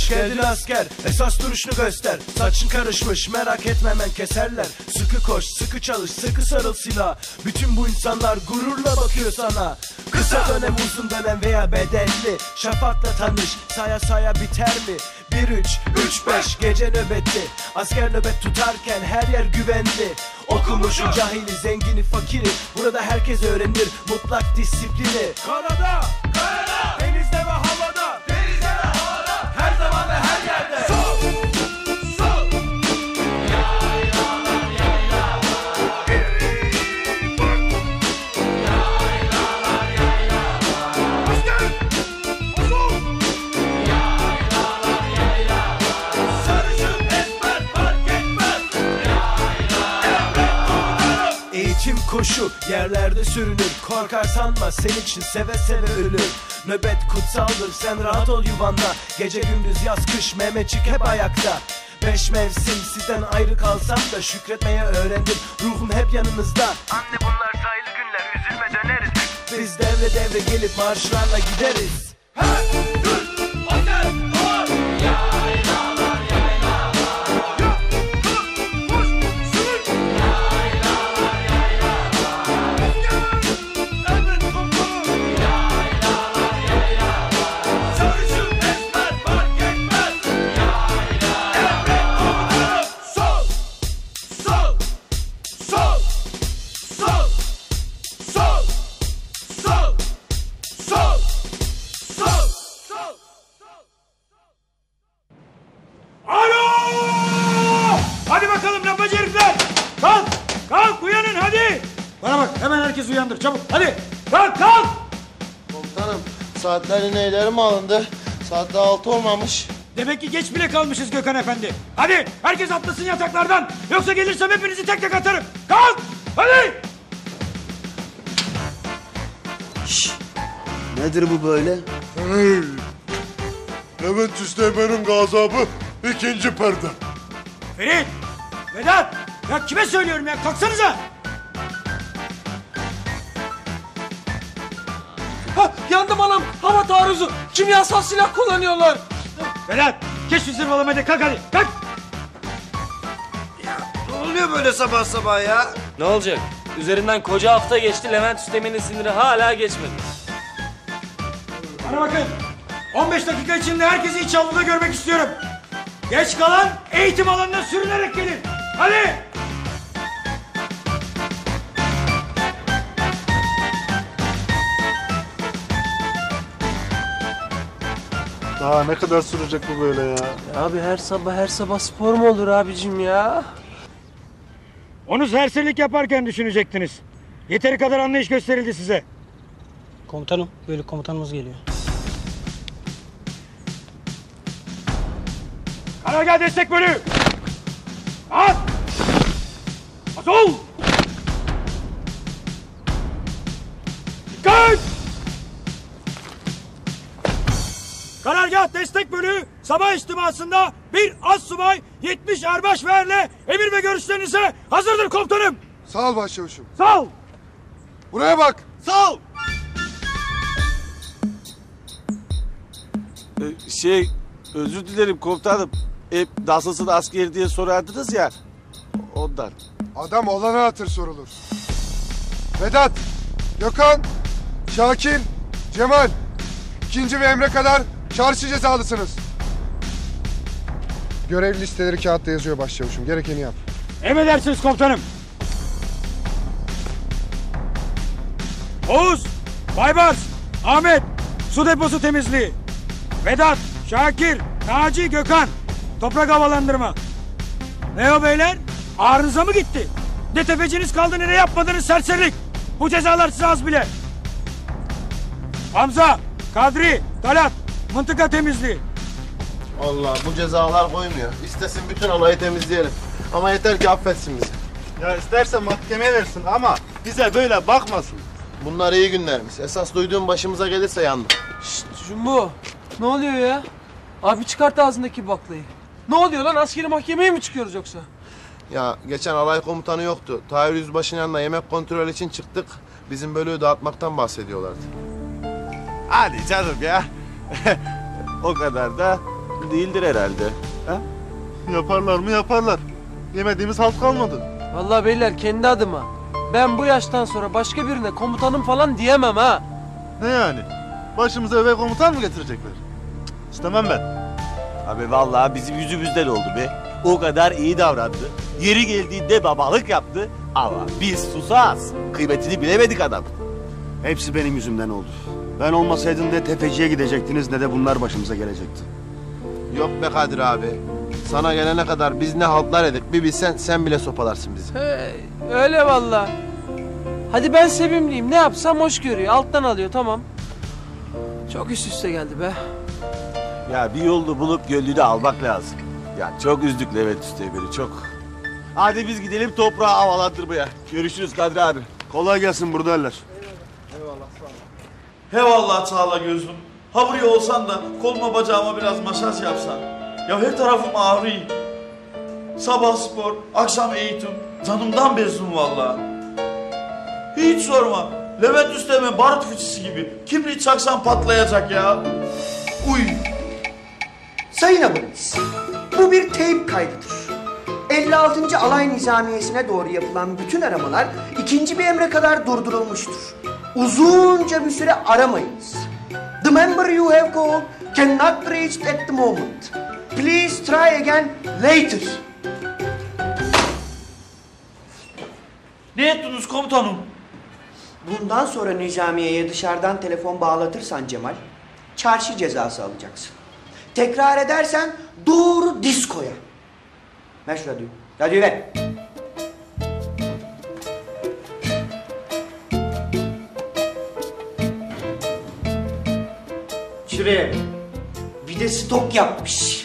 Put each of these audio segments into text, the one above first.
Hoş geldin asker, esas duruşunu göster. Saçın karışmış, merak etme hemen keserler. Sıkı koş, sıkı çalış, sıkı sarıl silah. Bütün bu insanlar gururla bakıyor sana. Kısa dönem, uzun dönem veya bedelli. Şafakla tanış, saya saya biter mi? 1-3-3-5 gece nöbeti. Asker nöbet tutarken her yer güvenli. Okumuşu, cahili, zengini, fakiri. Burada herkes öğrenir mutlak disiplini. Karada, karada, denizde ve havada, denizde ve havada, her zaman ve her yerde. Sol, sol. Yaylalar, yaylalar, geri bak. Yaylalar, yaylalar. Asker, sol. Yaylalar, yaylalar. Sarışın, esmer fark etmez. Yaylalar. Eğitim koşu, yerlerde sürünür. Korkar sanma, senin için seve seve ölür. Nöbet kutsaldır, sen rahat ol yuvanda. Gece gündüz yaz kış Mehmetçik hep ayakta. 5 mevsim sizden ayrı kalsam da şükretmeye öğrendim, ruhum hep yanınızda. Anne bunlar sayılı günler, üzülme döneriz. Biz devre devre gelip marşlarla gideriz. Hey, dur, asker, var. Yaylalar, yaylalar. Ya, dur, koş, sür. Yaylalar, yaylalar. Asker, emret komutanım. Yaylalar, yaylalar. Sarışın, esmer fark etmez. Yaylalar, emret komutanım. Sol, sol, sol, sol, sol, sol, sol, sol, sol. Alo! Hadi bakalım lambacı herifler! Kalk! Kalk uyanın hadi! Bana bak hemen herkes uyandır çabuk hadi! Kalk kalk! Komutanım, saatlerin neyleri mi alındı? Saat daha 6 olmamış. Demek ki geç bile kalmışız Gökhan Efendi. Hadi herkes atlasın yataklardan. Yoksa gelirsem hepinizi tek tek atarım. Kalk! Hadi! Nedir bu böyle? Hey! Levent Üsteğmen'in gazabı 2. perde. Ferit! Vedat! Ya kime söylüyorum ya? Kalksanıza! Ha, yandım anam. Hava taarruzu. Kimyasal silah kullanıyorlar. Vedat! Geç şu zırvalamayı kalk hadi. Kalk! Ne oluyor böyle sabah sabah ya? Ne olacak? Üzerinden koca hafta geçti, Levent Üsteğmen'in siniri hala geçmedi. Bana bakın. 15 dakika içinde herkesi iç avluda görmek istiyorum. Geç kalan eğitim alanına sürünerek gelin. Hadi! Daha ne kadar sürecek bu böyle ya? Abi her sabah spor mu olur abicim ya? Onu serserilik yaparken düşünecektiniz. Yeteri kadar anlayış gösterildi size. Komutanım, böyle komutanımız geliyor. Karargah destek bölüğü! At! Sol! Dikkat! Karargah destek bölüğü sabah içtimasında bir astsubay 70 erbaş ve erle emir ve görüşlerinize hazırdır komutanım. Sağ ol başçavuşum. Sağ ol. Buraya bak. Sağ ol. Özür dilerim komutanım. Hep nasılsın asker diye sorardınız ya. Ondan. Adam olana hatır sorulur. Vedat, Gökhan, Şakir, Cemal. 2. ve Emre kadar çarşı cezalısınız. Görev listeleri kağıtta yazıyor başçavuşum. Gerekeni yap. Emredersiniz komutanım. Oğuz, Baybars, Ahmet, su deposu temizliği. Vedat, Şakir, Naci, Gökhan, toprak havalandırma. Ne o beyler? Ağrınıza mı gitti? Ne tefeciniz kaldı ne de yapmadınız serserilik. Bu cezalar size az bile. Hamza, Kadri, Talat, mıntıka temizliği. Allah bu cezalar koymuyor. İstesin bütün alayı temizleyelim. Ama yeter ki affetsin bizi. Ya isterse mahkemeye versin ama bize böyle bakmasın. Bunlar iyi günlerimiz. Esas duyduğum başımıza gelirse yandık. Şşt Jumbo. Ne oluyor ya? Abi çıkart ağzındaki baklayı. Ne oluyor lan? Askeri mahkemeye mi çıkıyoruz yoksa? Ya geçen alay komutanı yoktu. Tahir Yüzbaşı'nın yanına yemek kontrol için çıktık. Bizim bölüğü dağıtmaktan bahsediyorlardı. Hadi canım ya. O kadar da haklı değildir herhalde. Ha? Yaparlar mı yaparlar. Yemediğimiz halt kalmadı. Vallahi beyler kendi adıma. Ben bu yaştan sonra başka birine komutanım falan diyemem ha. Ne yani? Başımıza eve komutan mı getirecekler? İstemem ben. Abi vallahi bizim yüzümüzden oldu be. O kadar iyi davrandı. Yeri geldiğinde babalık yaptı. Ama biz susaz. Kıymetini bilemedik adam. Hepsi benim yüzümden oldu. Ben olmasaydım ne tefeciye gidecektiniz ne de bunlar başımıza gelecekti. Yok be Kadir abi. Sana gelene kadar biz ne haltlar edik bir bilsen sen bile sopalarsın bizi. Öyle vallahi. Hadi ben sevimliyim. Ne yapsam hoş görüyor. Alttan alıyor tamam. Çok üst üste geldi be. Ya bir yolunu bulup gönlünü almak lazım. Ya çok üzdük Levent Üsteğmen'i çok. Hadi biz gidelim toprağı havalandırmaya. Görüşürüz Kadri abi. Kolay gelsin buradalar. He vallahi sağla gözüm. Ha buraya olsan da koluma bacağıma biraz masaj yapsan. Ya her tarafım ağrıyor. Sabah spor, akşam eğitim. Canımdan bezdim vallahi. Hiç sorma. Levent Üsteğmen barut fıçısı gibi. Kibrit çaksan patlayacak ya. Uy. Sayın abonemiz, bu bir teyp kaydıdır. 56. Alay Nizamiyesi'ne doğru yapılan bütün aramalar ikinci bir emre kadar durdurulmuştur. Uzunca bir süre aramayınız. The number you have called cannot be reached at the moment. Please try again later. Ne ettiniz komutanım? Bundan sonra Nizamiye'ye dışarıdan telefon bağlatırsan Cemal, çarşı cezası alacaksın. Tekrar edersen doğru diskoya. Ver şu radyoyu. Radyoyu ver. Şuraya. Bir de stok yapmış.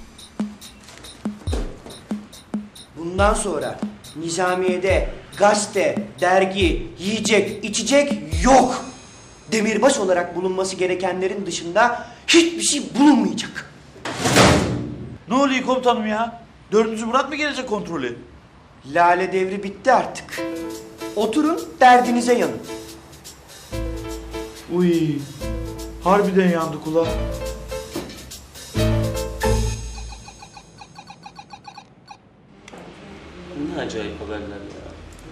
Bundan sonra Nizamiye'de gazete, dergi, yiyecek, içecek yok. Demirbaş olarak bulunması gerekenlerin dışında hiçbir şey bulunmayacak. Ne oluyor komutanım ya? 4. Murat mı gelecek kontrole? Lale devri bitti artık. Oturun, derdinize yanın. Uy. Harbiden yandı kula. Ne acayip haberler ya.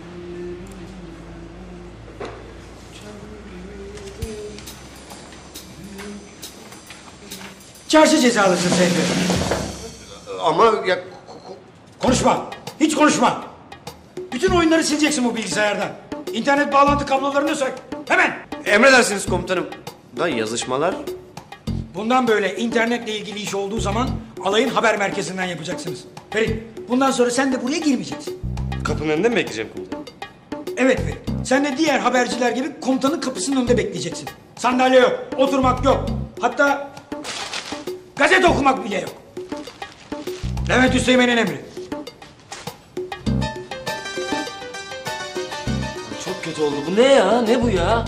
Çarşı cezalısın Seyfi. Ama ya... Konuşma. Hiç konuşma. Bütün oyunları sileceksin bu bilgisayardan. İnternet bağlantı kablolarını sök. Hemen. Emredersiniz komutanım. Da yazışmalar... Bundan böyle internetle ilgili iş olduğu zaman alayın haber merkezinden yapacaksınız. Ferit, bundan sonra sen de buraya girmeyeceksin. Kapının önünde mi bekleyeceğim komutanım? Evet Ferit. Sen de diğer haberciler gibi komutanın kapısının önünde bekleyeceksin. Sandalye yok, oturmak yok. Hatta gazete okumak bile yok. Levent Üsteğmen'in emri. Çok kötü oldu. Bu ne ya? Ne bu ya?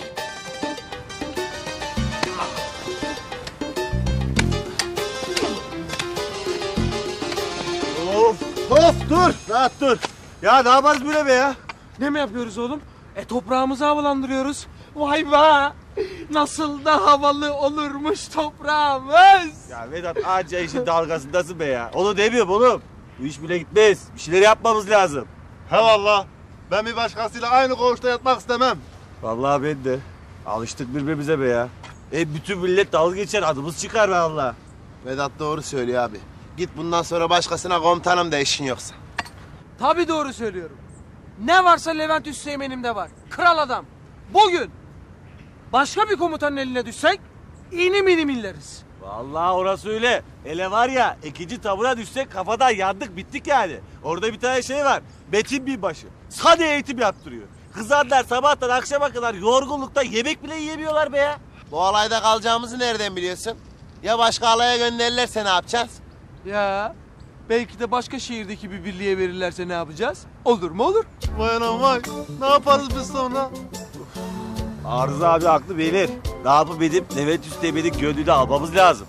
Of dur rahat dur. Ya ne yaparız böyle be ya? Ne mi yapıyoruz oğlum? Toprağımızı havalandırıyoruz. Vay be! Nasıl da havalı olurmuş toprağımız. Ya Vedat anca işin dalgasındasın be ya. Onu demiyorum oğlum. Bu iş bile gitmez. Bir şeyler yapmamız lazım. He valla. Ben bir başkasıyla aynı koğuşta yatmak istemem. Vallahi ben de. Alıştık birbirimize be ya. Bütün millet dalga geçer adımız çıkar be Allah. Vedat doğru söylüyor abi. Git bundan sonra başkasına komutanım da işin yoksa. Tabii doğru söylüyorum. Ne varsa Levent Üsteğmen'imde var. Kral adam. Bugün başka bir komutanın eline düşsek inim inim inleriz. Vallahi orası öyle. Hele var ya 2. tabura düşsek kafadan yandık bittik yani. Orada bir tane şey var. Metin binbaşı. Sade eğitim yaptırıyor. Kızarlar sabahtan akşama kadar yorgunlukta yemek bile yiyemiyorlar be ya. Bu alayda kalacağımızı nereden biliyorsun? Ya başka alaya gönderirlerse ne yapacağız? Ya belki de başka şehirdeki bir birliğe verirlerse ne yapacağız? Olur mu olur? Vay anam vay. Ne yaparız biz sonra? Arıza abi haklı beyler. Ne yapıp edip Levent Üsteğmen'in gönlünü almamız lazım.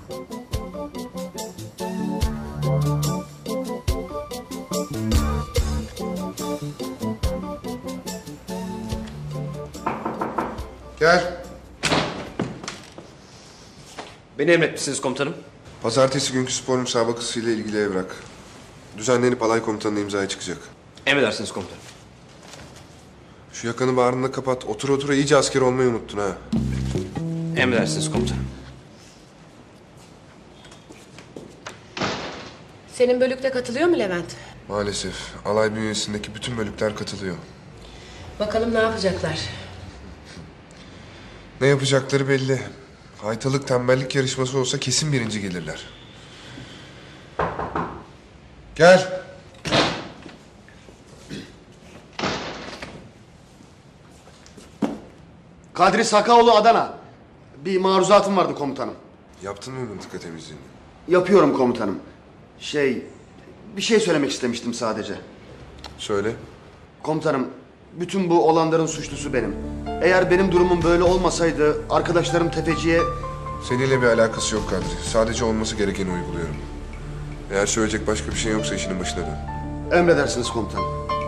Gel. Beni emretmişsiniz komutanım. Pazartesi günkü spor müsabakasıyla ilgili evrak. Düzenlenip alay komutanına imzaya çıkacak. Emredersiniz komutanım. Şu yakanı bağrında kapat. Otur otura iyice asker olmayı unuttun ha. Emredersiniz komutanım. Senin bölükte katılıyor mu Levent? Maalesef. Alay bünyesindeki bütün bölükler katılıyor. Bakalım ne yapacaklar? Ne yapacakları belli. Haytalık tembellik yarışması olsa kesin birinci gelirler. Gel. Kadri Sakaoğlu Adana. Bir maruzatım vardı komutanım. Yaptın mı mıntıka temizliğini? Yapıyorum komutanım. Bir şey söylemek istemiştim sadece. Söyle. Komutanım, bütün bu olanların suçlusu benim. Eğer benim durumum böyle olmasaydı arkadaşlarım tefeciye... Seninle bir alakası yok Kadri. Sadece olması gerekeni uyguluyorum. Eğer söyleyecek başka bir şey yoksa işinin başına dön. Emredersiniz komutanım.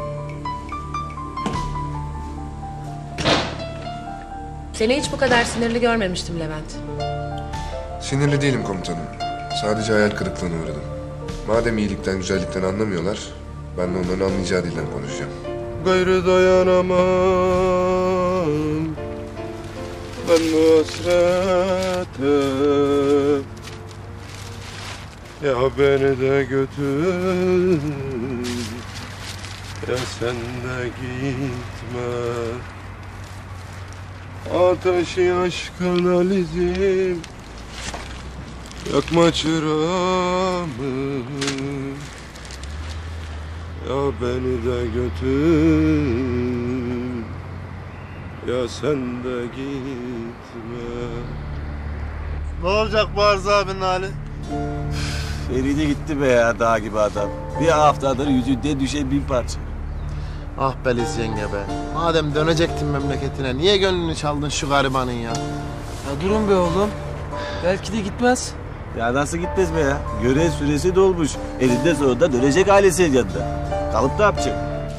Seni hiç bu kadar sinirli görmemiştim Levent. Sinirli değilim komutanım. Sadece hayal kırıklığına uğradım. Madem iyilikten, güzellikten anlamıyorlar, ben de onların anlayacağı dilden konuşacağım. Gayrı dayanamam ben bu hasrete. Ya beni de götür, ya sen de gitme. Ateşi aşkın alizim, yakma çırağımı. Ya beni de götür, ya sen de gitme. Ne olacak bu Arzu abinin hali? Feride gitti be ya, dağ gibi adam. Bir haftadır yüzünde düşen 1000 parça. Ah be Liz yenge be. Madem dönecektin memleketine niye gönlünü çaldın şu garibanın ya? Ya durun be oğlum. Belki de gitmez. Ya nasıl gitmez be ya? Görev süresi dolmuş. Elinde sonunda dönecek ailesinin yanında. Kalıp ne yapacak?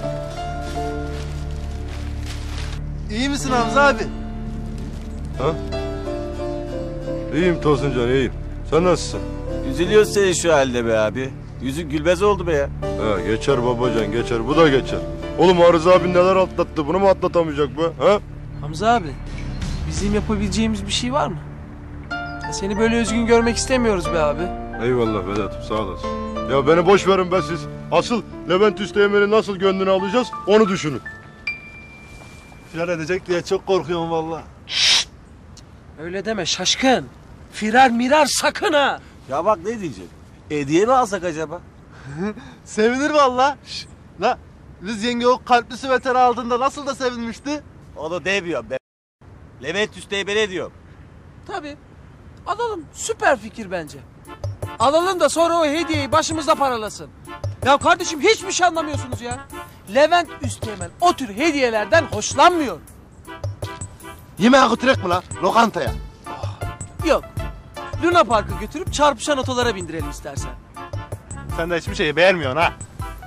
İyi misin Hamza abi? Ha? İyiyim Tosuncan, iyiyim. Sen nasılsın? Üzülüyorsun senin şu halde be abi. Yüzün gülmez oldu be ya. Ha, geçer babacan, geçer. Bu da geçer. Oğlum Arız abi neler atlattı, bunu mu atlatamayacak bu? Ha? Hamza abi, bizim yapabileceğimiz bir şey var mı? Seni böyle üzgün görmek istemiyoruz be abi. Eyvallah Vedat'ım, sağ olasın. Ya beni boş verin be siz. Asıl Levent Üsteğmen'i nasıl gönlünü alacağız, onu düşünün. Firar edecek diye çok korkuyorum vallahi. Öyle deme şaşkın. Firar mirar sakın ha. Ya bak ne diyeceğim? Hediye mi alsak acaba? Sevinir vallahi. La Liz yenge o kalpli süveteri aldığında nasıl da sevinmişti? Onu demiyorum be. Levent Üsteğmen'e diyorum. Tabii. Alalım. Süper fikir bence. Alalım da sonra o hediyeyi başımızda paralasın. Ya kardeşim hiçbir şey anlamıyorsunuz ya. Levent Üsteğmen o tür hediyelerden hoşlanmıyor. Yemeğe götürek mi la? Lokantaya. Yok. Luna Park'a götürüp çarpışan otolara bindirelim istersen. Sen de hiçbir şeyi beğenmiyorsun ha.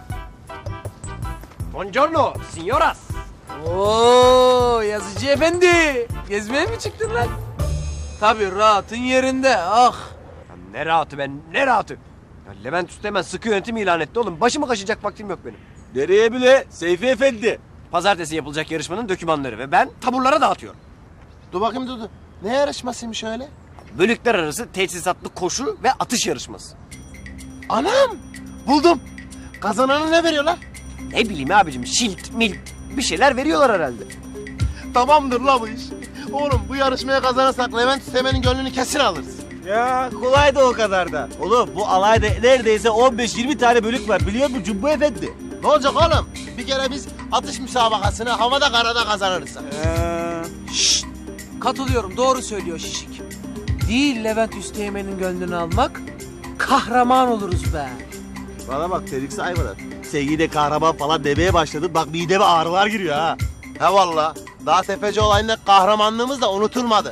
Buongiorno, signoras. Oo, yazıcı efendi. Gezmeye mi çıktın lan? Tabii rahatın yerinde. Ah. Ya ne rahatı ben, ne rahatı? Ya Levent Üsteğmen sıkı yönetim ilan etti oğlum. Başımı kaşıyacak vaktim yok benim. Nereye bile? Seyfi Efendi. Pazartesi yapılacak yarışmanın dokümanları ve ben taburlara dağıtıyorum. Dur bakayım dur. Ne yarışmasıymış öyle? Bölükler arası teçhizatlı koşu ve atış yarışması. Anam! Buldum. Kazanana ne veriyorlar? Ne bileyim abicim, şilt, milt bir şeyler veriyorlar herhalde. Tamamdır la bu iş. Oğlum bu yarışmaya kazanırsak Levent Üsteğmen'in gönlünü kesin alırız. Ya kolay da o kadar da. Oğlum bu alayda neredeyse 15-20 tane bölük var biliyor musun Cumbo Efendi? Ne olacak oğlum? Bir kere biz atış müsabakasını havada karada kazanırız. Şşt! Katılıyorum, doğru söylüyor Şişik. Değil Levent Üsteğmen'in gönlünü almak, kahraman oluruz be. Bana bak Felix Ayvalar. Sen yine kahraman falan demeye başladın. Bak mideme ağrılar giriyor ha. He valla. Daha tefeci olayında kahramanlığımız da unutulmadı.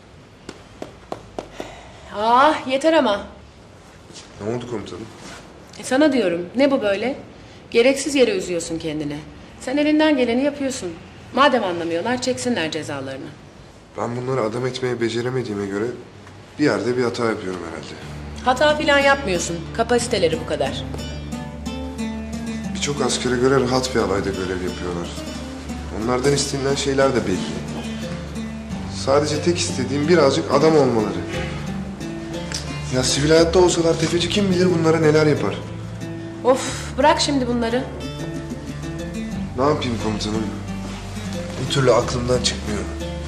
Ah yeter ama. Ne oldu komutanım? Sana diyorum, ne bu böyle? Gereksiz yere üzüyorsun kendini. Sen elinden geleni yapıyorsun. Madem anlamıyorlar, çeksinler cezalarını. Ben bunları adam etmeye beceremediğime göre bir yerde bir hata yapıyorum herhalde. Hata falan yapmıyorsun. Kapasiteleri bu kadar. Birçok askere göre rahat bir alayda görev yapıyorlar. Onlardan istenilen şeyler de belli. Sadece tek istediğim birazcık adam olmaları. Ya sivil hayatta olsalar tefeci kim bilir bunlara neler yapar. Of, bırak şimdi bunları. Ne yapayım komutanım? Bir türlü aklımdan çıkmıyor.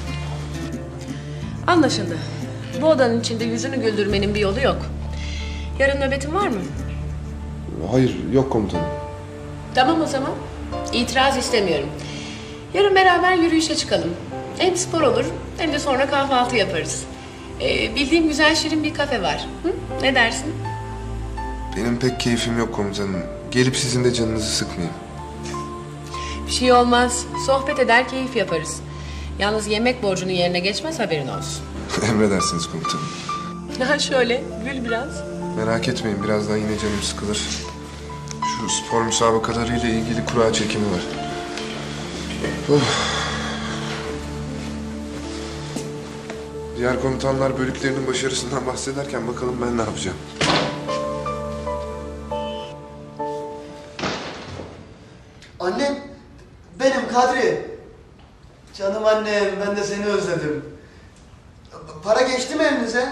Anlaşıldı. Bu odanın içinde yüzünü güldürmenin bir yolu yok. Yarın nöbetin var mı? Hayır, yok komutanım. Tamam o zaman. İtiraz istemiyorum. Yarın beraber yürüyüşe çıkalım. Hem spor olur hem de sonra kahvaltı yaparız. Bildiğim güzel şirin bir kafe var. Hı? Ne dersin? Benim pek keyfim yok komutanım. Gelip sizin de canınızı sıkmayayım. Bir şey olmaz. Sohbet eder, keyif yaparız. Yalnız yemek borcunun yerine geçmez, haberin olsun. Emredersiniz komutanım. Ha şöyle, gül biraz. Merak etmeyin, birazdan yine canım sıkılır. Şu spor müsabakalarıyla ilgili kura çekimi var. Diğer komutanlar bölüklerinin başarısından bahsederken bakalım ben ne yapacağım. Annem, benim Kadri. Canım annem, ben de seni özledim. Para geçti mi elinize?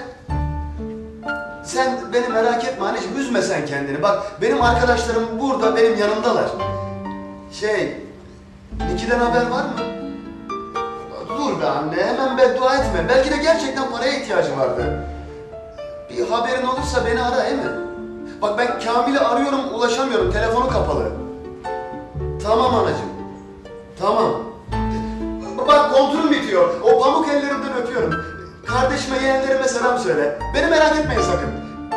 Sen beni merak etme anneciğim, üzme sen kendini. Bak benim arkadaşlarım burada, benim yanımdalar. Niki'den haber var mı? Dur be anne, hemen beddua etme. Belki de gerçekten paraya ihtiyacı vardı. Bir haberin olursa beni ara, değil mi? Bak ben Kamil'i arıyorum, ulaşamıyorum. Telefonu kapalı. Tamam anacığım. Tamam. Bak kontürüm bitiyor. O pamuk ellerinden öpüyorum. Kardeşime, yeğenlerime selam söyle. Beni merak etmeyin sakın.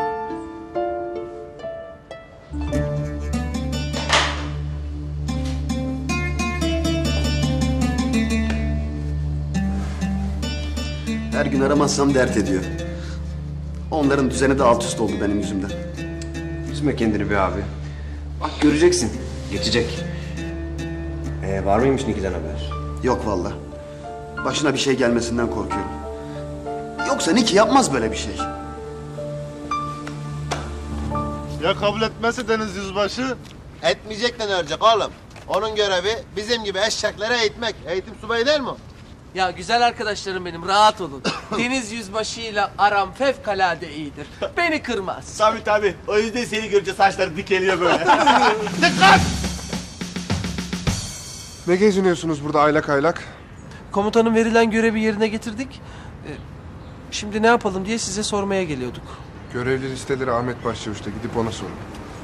Her gün aramazsam dert ediyor. Onların düzeni de alt üst oldu benim yüzümden. Üzme kendini be abi. Bak göreceksin. Geçecek. Var mıymış Niki'den haber? Yok vallahi. Başına bir şey gelmesinden korkuyorum. Yoksa Niki yapmaz böyle bir şey. Ya kabul etmezse Deniz Yüzbaşı? Etmeyecekten ölecek oğlum. Onun görevi bizim gibi eşeklere eğitmek. Eğitim subayı değil mi? Ya güzel arkadaşlarım benim, rahat olun. Deniz yüzbaşıyla aram fevkalade iyidir. Beni kırmaz. Tabii. O yüzden seni görünce saçları dikeliyor böyle. Dikkat! Ne geziniyorsunuz burada aylak aylak? Komutanın verilen görevi yerine getirdik. Şimdi ne yapalım diye size sormaya geliyorduk. Görevli listeleri Ahmet Başçavuş'ta, gidip ona sorun.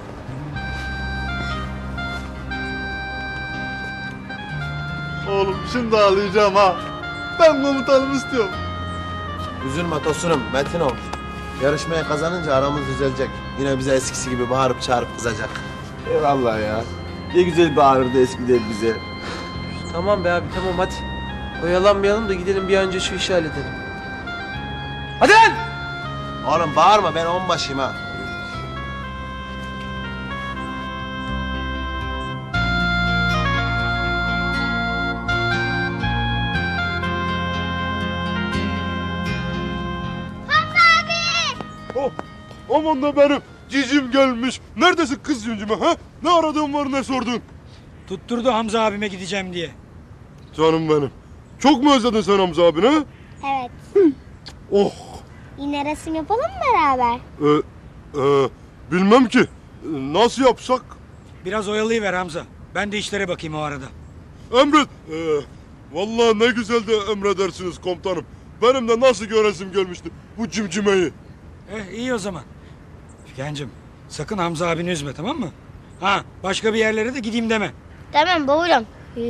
Oğlum şimdi ağlayacağım ha. Ben komutanımı istiyorum. Üzülme Tosunum, Metin ol. Yarışmayı kazanınca aramız düzelecek. Yine bize eskisi gibi bağırıp çağırıp kızacak. Eyvallah ya. Ne güzel bağırırdı eskiden bize. Tamam be abi, tamam hadi. Oyalanmayalım da gidelim bir an önce şu işi halledelim. Hadi lan! Oğlum bağırma, ben onbaşıyım ha. Aman da benim cicim gelmiş. Neredesin kız yüncüme ha? Ne aradığın var, ne sordun? Tutturdu Hamza abime gideceğim diye. Canım benim. Çok mu özledin sen Hamza abini ha? Evet. Oh. Yine resim yapalım mı beraber? Bilmem ki. Nasıl yapsak? Biraz oyalayıver Hamza. Ben de işlere bakayım o arada. Emret. Vallahi ne güzel de emredersiniz komutanım. Benim de nasıl göresim gelmişti bu cimcimeyi. İyi o zaman. Figen'cim sakın Hamza abini üzme, tamam mı? Ha, başka bir yerlere de gideyim deme. Tamam bavulum.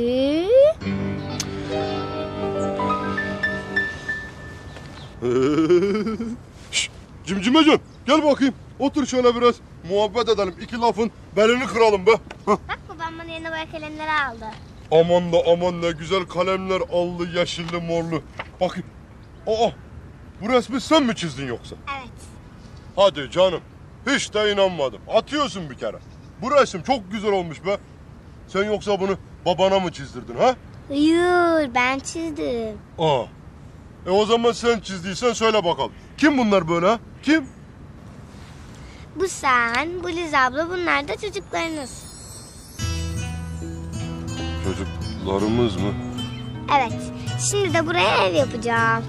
Şşş, Cimcimecan gel bakayım. Otur şöyle biraz muhabbet edelim. İki lafın belini kıralım be. Bak babam bana yeni boya kalemleri aldı. Aman ne güzel kalemler aldı, yeşilli morlu. Bakayım. Bu resmi sen mi çizdin yoksa? Evet. Hadi canım. Hiç de inanmadım. Atıyorsun bir kere. Bu resim çok güzel olmuş be. Sen yoksa bunu babana mı çizdirdin ha? Hayır, ben çizdim. Aa. O zaman sen çizdiysen söyle bakalım. Kim bunlar böyle ha? Kim? Bu sen, bu Liz abla, bunlar da çocuklarınız. Çocuklarımız mı? Evet, şimdi de buraya ev yapacağım.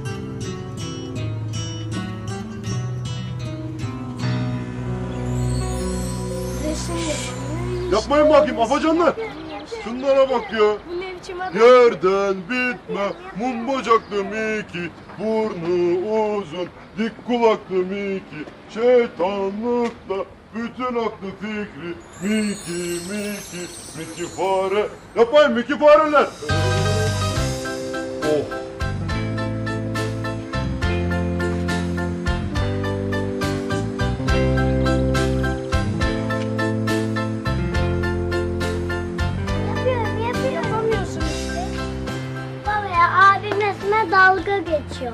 Yapmayın bakayım afacanlar. Şunlara bak ya. Yerden bitme mum bacaklı Miki, burnu uzun dik kulaklı Miki, şeytanlıkla bütün aklı fikri Miki fare. Yapmayın Miki fareler. Oh. Dalga geçiyor.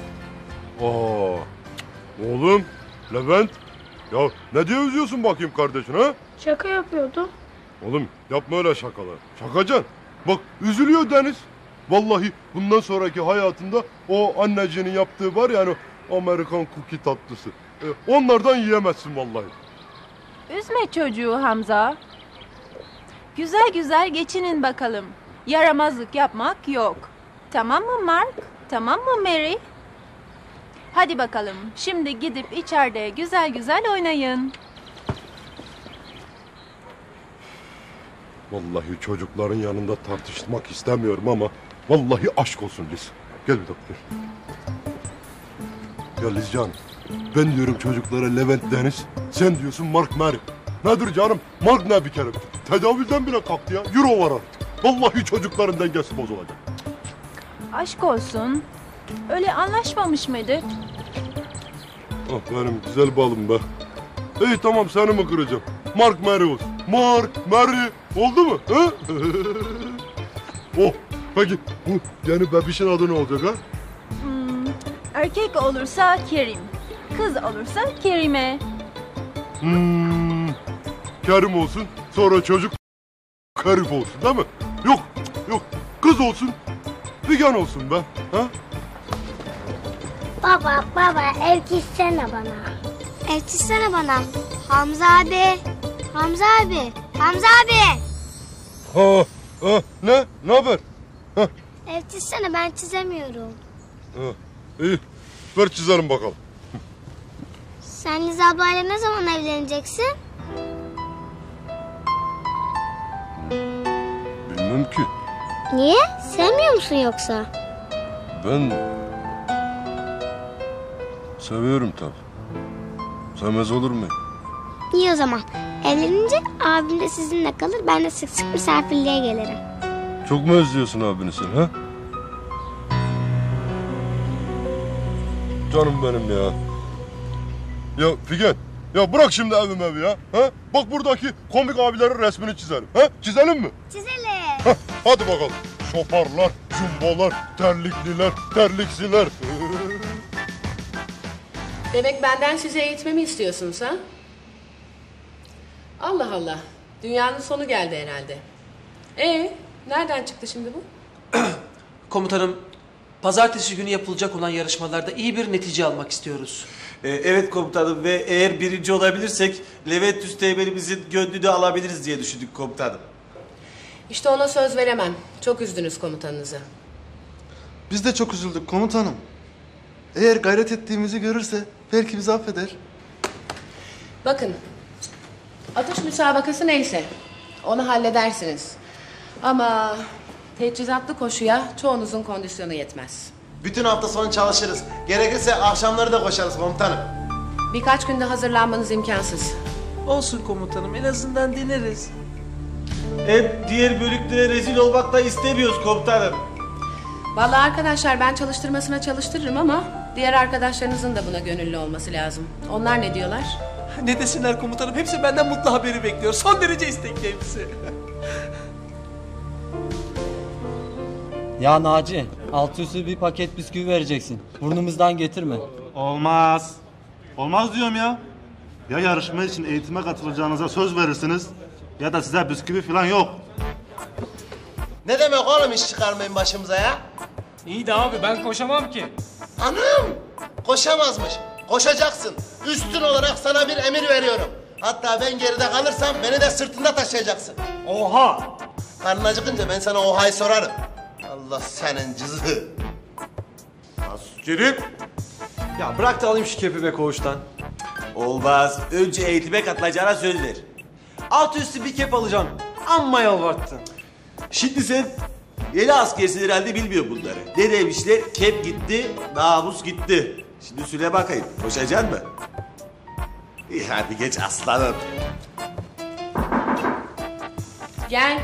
Oğlum, Levent. Ya ne diye üzüyorsun bakayım kardeşin ha? Şaka yapıyordum. Oğlum yapma öyle şakalar. Şakacan. Bak üzülüyor Deniz. Vallahi bundan sonraki hayatında o anneciğinin yaptığı var ya hani Amerikan cookie tatlısı. Onlardan yiyemezsin vallahi. Üzme çocuğu Hamza. Güzel güzel geçinin bakalım. Yaramazlık yapmak yok. Tamam mı Mark? Tamam mı Mary? Hadi bakalım. Şimdi gidip içeride güzel güzel oynayın. Vallahi çocukların yanında tartışmak istemiyorum ama vallahi aşk olsun Liz. Gel bir dakika. Ya Lizcan, ben diyorum çocuklara Levent Deniz, sen diyorsun Mark Mary. Nedir canım? Mark ne bir kere? Tedavülden bile kalktı ya. Euro var artık. Vallahi çocukların dengesi bozulacak. Aşk olsun. Öyle anlaşmamış mıydı? Ah benim güzel balım be. İyi tamam seni mi kıracağım? Mark Mary olsun. Mark Mary oldu mu? Ha? Oh peki bu yeni bebişin adı ne olacak ha? Erkek olursa Kerim. Kız olursa Kerime. Kerim olsun sonra çocuk Kerif olsun değil mi? Yok kız olsun Figen olsun be. Ha? Baba ev çizsene bana. Ev çizsene bana. Hamza abi. Ne haber? Ev çizsene, ben çizemiyorum. İyi ver çizelim bakalım. Sen Liz ablayla ne zaman evleneceksin? Bilmem ki. Niye? Sevmiyor musun yoksa? Ben seviyorum tabii. Sevmez olur muyum? İyi o zaman. Evlenince abim de sizinle kalır, ben de sık sık misafirliğe gelirim. Çok mu özlüyorsun abini sen ha? Canım benim ya. Ya Figen, ya bırak şimdi evi ya. Ha? Bak buradaki komik abilerin resmini çizelim. Ha? Çizelim mi? Çizelim. Ha, hadi bakalım. Şoparlar, jumbolar, terlikliler, terliksiler. Demek benden size eğitmemi istiyorsunuz ha? Allah Allah. Dünyanın sonu geldi herhalde. Nereden çıktı şimdi bu? Komutanım, pazartesi günü yapılacak olan yarışmalarda iyi bir netice almak istiyoruz. Evet komutanım ve eğer birinci olabilirsek Levent Üsteğmen'imizin gönlünü alabiliriz diye düşündük komutanım. İşte ona söz veremem. Çok üzdünüz komutanınızı. Biz de çok üzüldük komutanım. Eğer gayret ettiğimizi görürse belki bizi affeder. Bakın, atış müsabakası neyse onu halledersiniz. Ama teçhizatlı koşuya çoğunuzun kondisyonu yetmez. Bütün hafta sonu çalışırız. Gerekirse akşamları da koşarız komutanım. Birkaç günde hazırlanmanız imkansız. Olsun komutanım, en azından deneriz. Diğer bölüklere rezil olmak da istemiyoruz komutanım. Vallahi arkadaşlar ben çalıştırmasına çalıştırırım ama diğer arkadaşlarınızın da buna gönüllü olması lazım. Onlar ne diyorlar? Ne desinler komutanım, hepsi benden mutlu haberi bekliyor. Son derece istekli hepsi. Ya Naci, altı üstü bir paket bisküvi vereceksin. Burnumuzdan getirme. Olmaz. Olmaz diyorum ya. Ya yarışma için eğitime katılacağınıza söz verirsiniz ya da size bisküvi falan yok. Ne demek oğlum iş çıkarmayın başımıza ya? İyi de abi ben koşamam ki. Anam! Koşamazmış. Koşacaksın. Üstün olarak sana bir emir veriyorum. Hatta ben geride kalırsam beni de sırtında taşıyacaksın. Oha! Karnın acıkınca ben sana ohayı sorarım. Allah senin cızı. Askerim. Ya bırak da alayım şu kepi be koğuştan. Olmaz. Önce eğitime katılacağına söz ver. Alt üstü bir kep alacağım. Amma yalvarttın. Şimdi sen yeni askersin herhalde bilmiyor bunları. Ne demişler? Kep gitti, namus gitti. Şimdi süre bakayım. Koşacaksın mı? İyi hadi geç aslanım. Gel.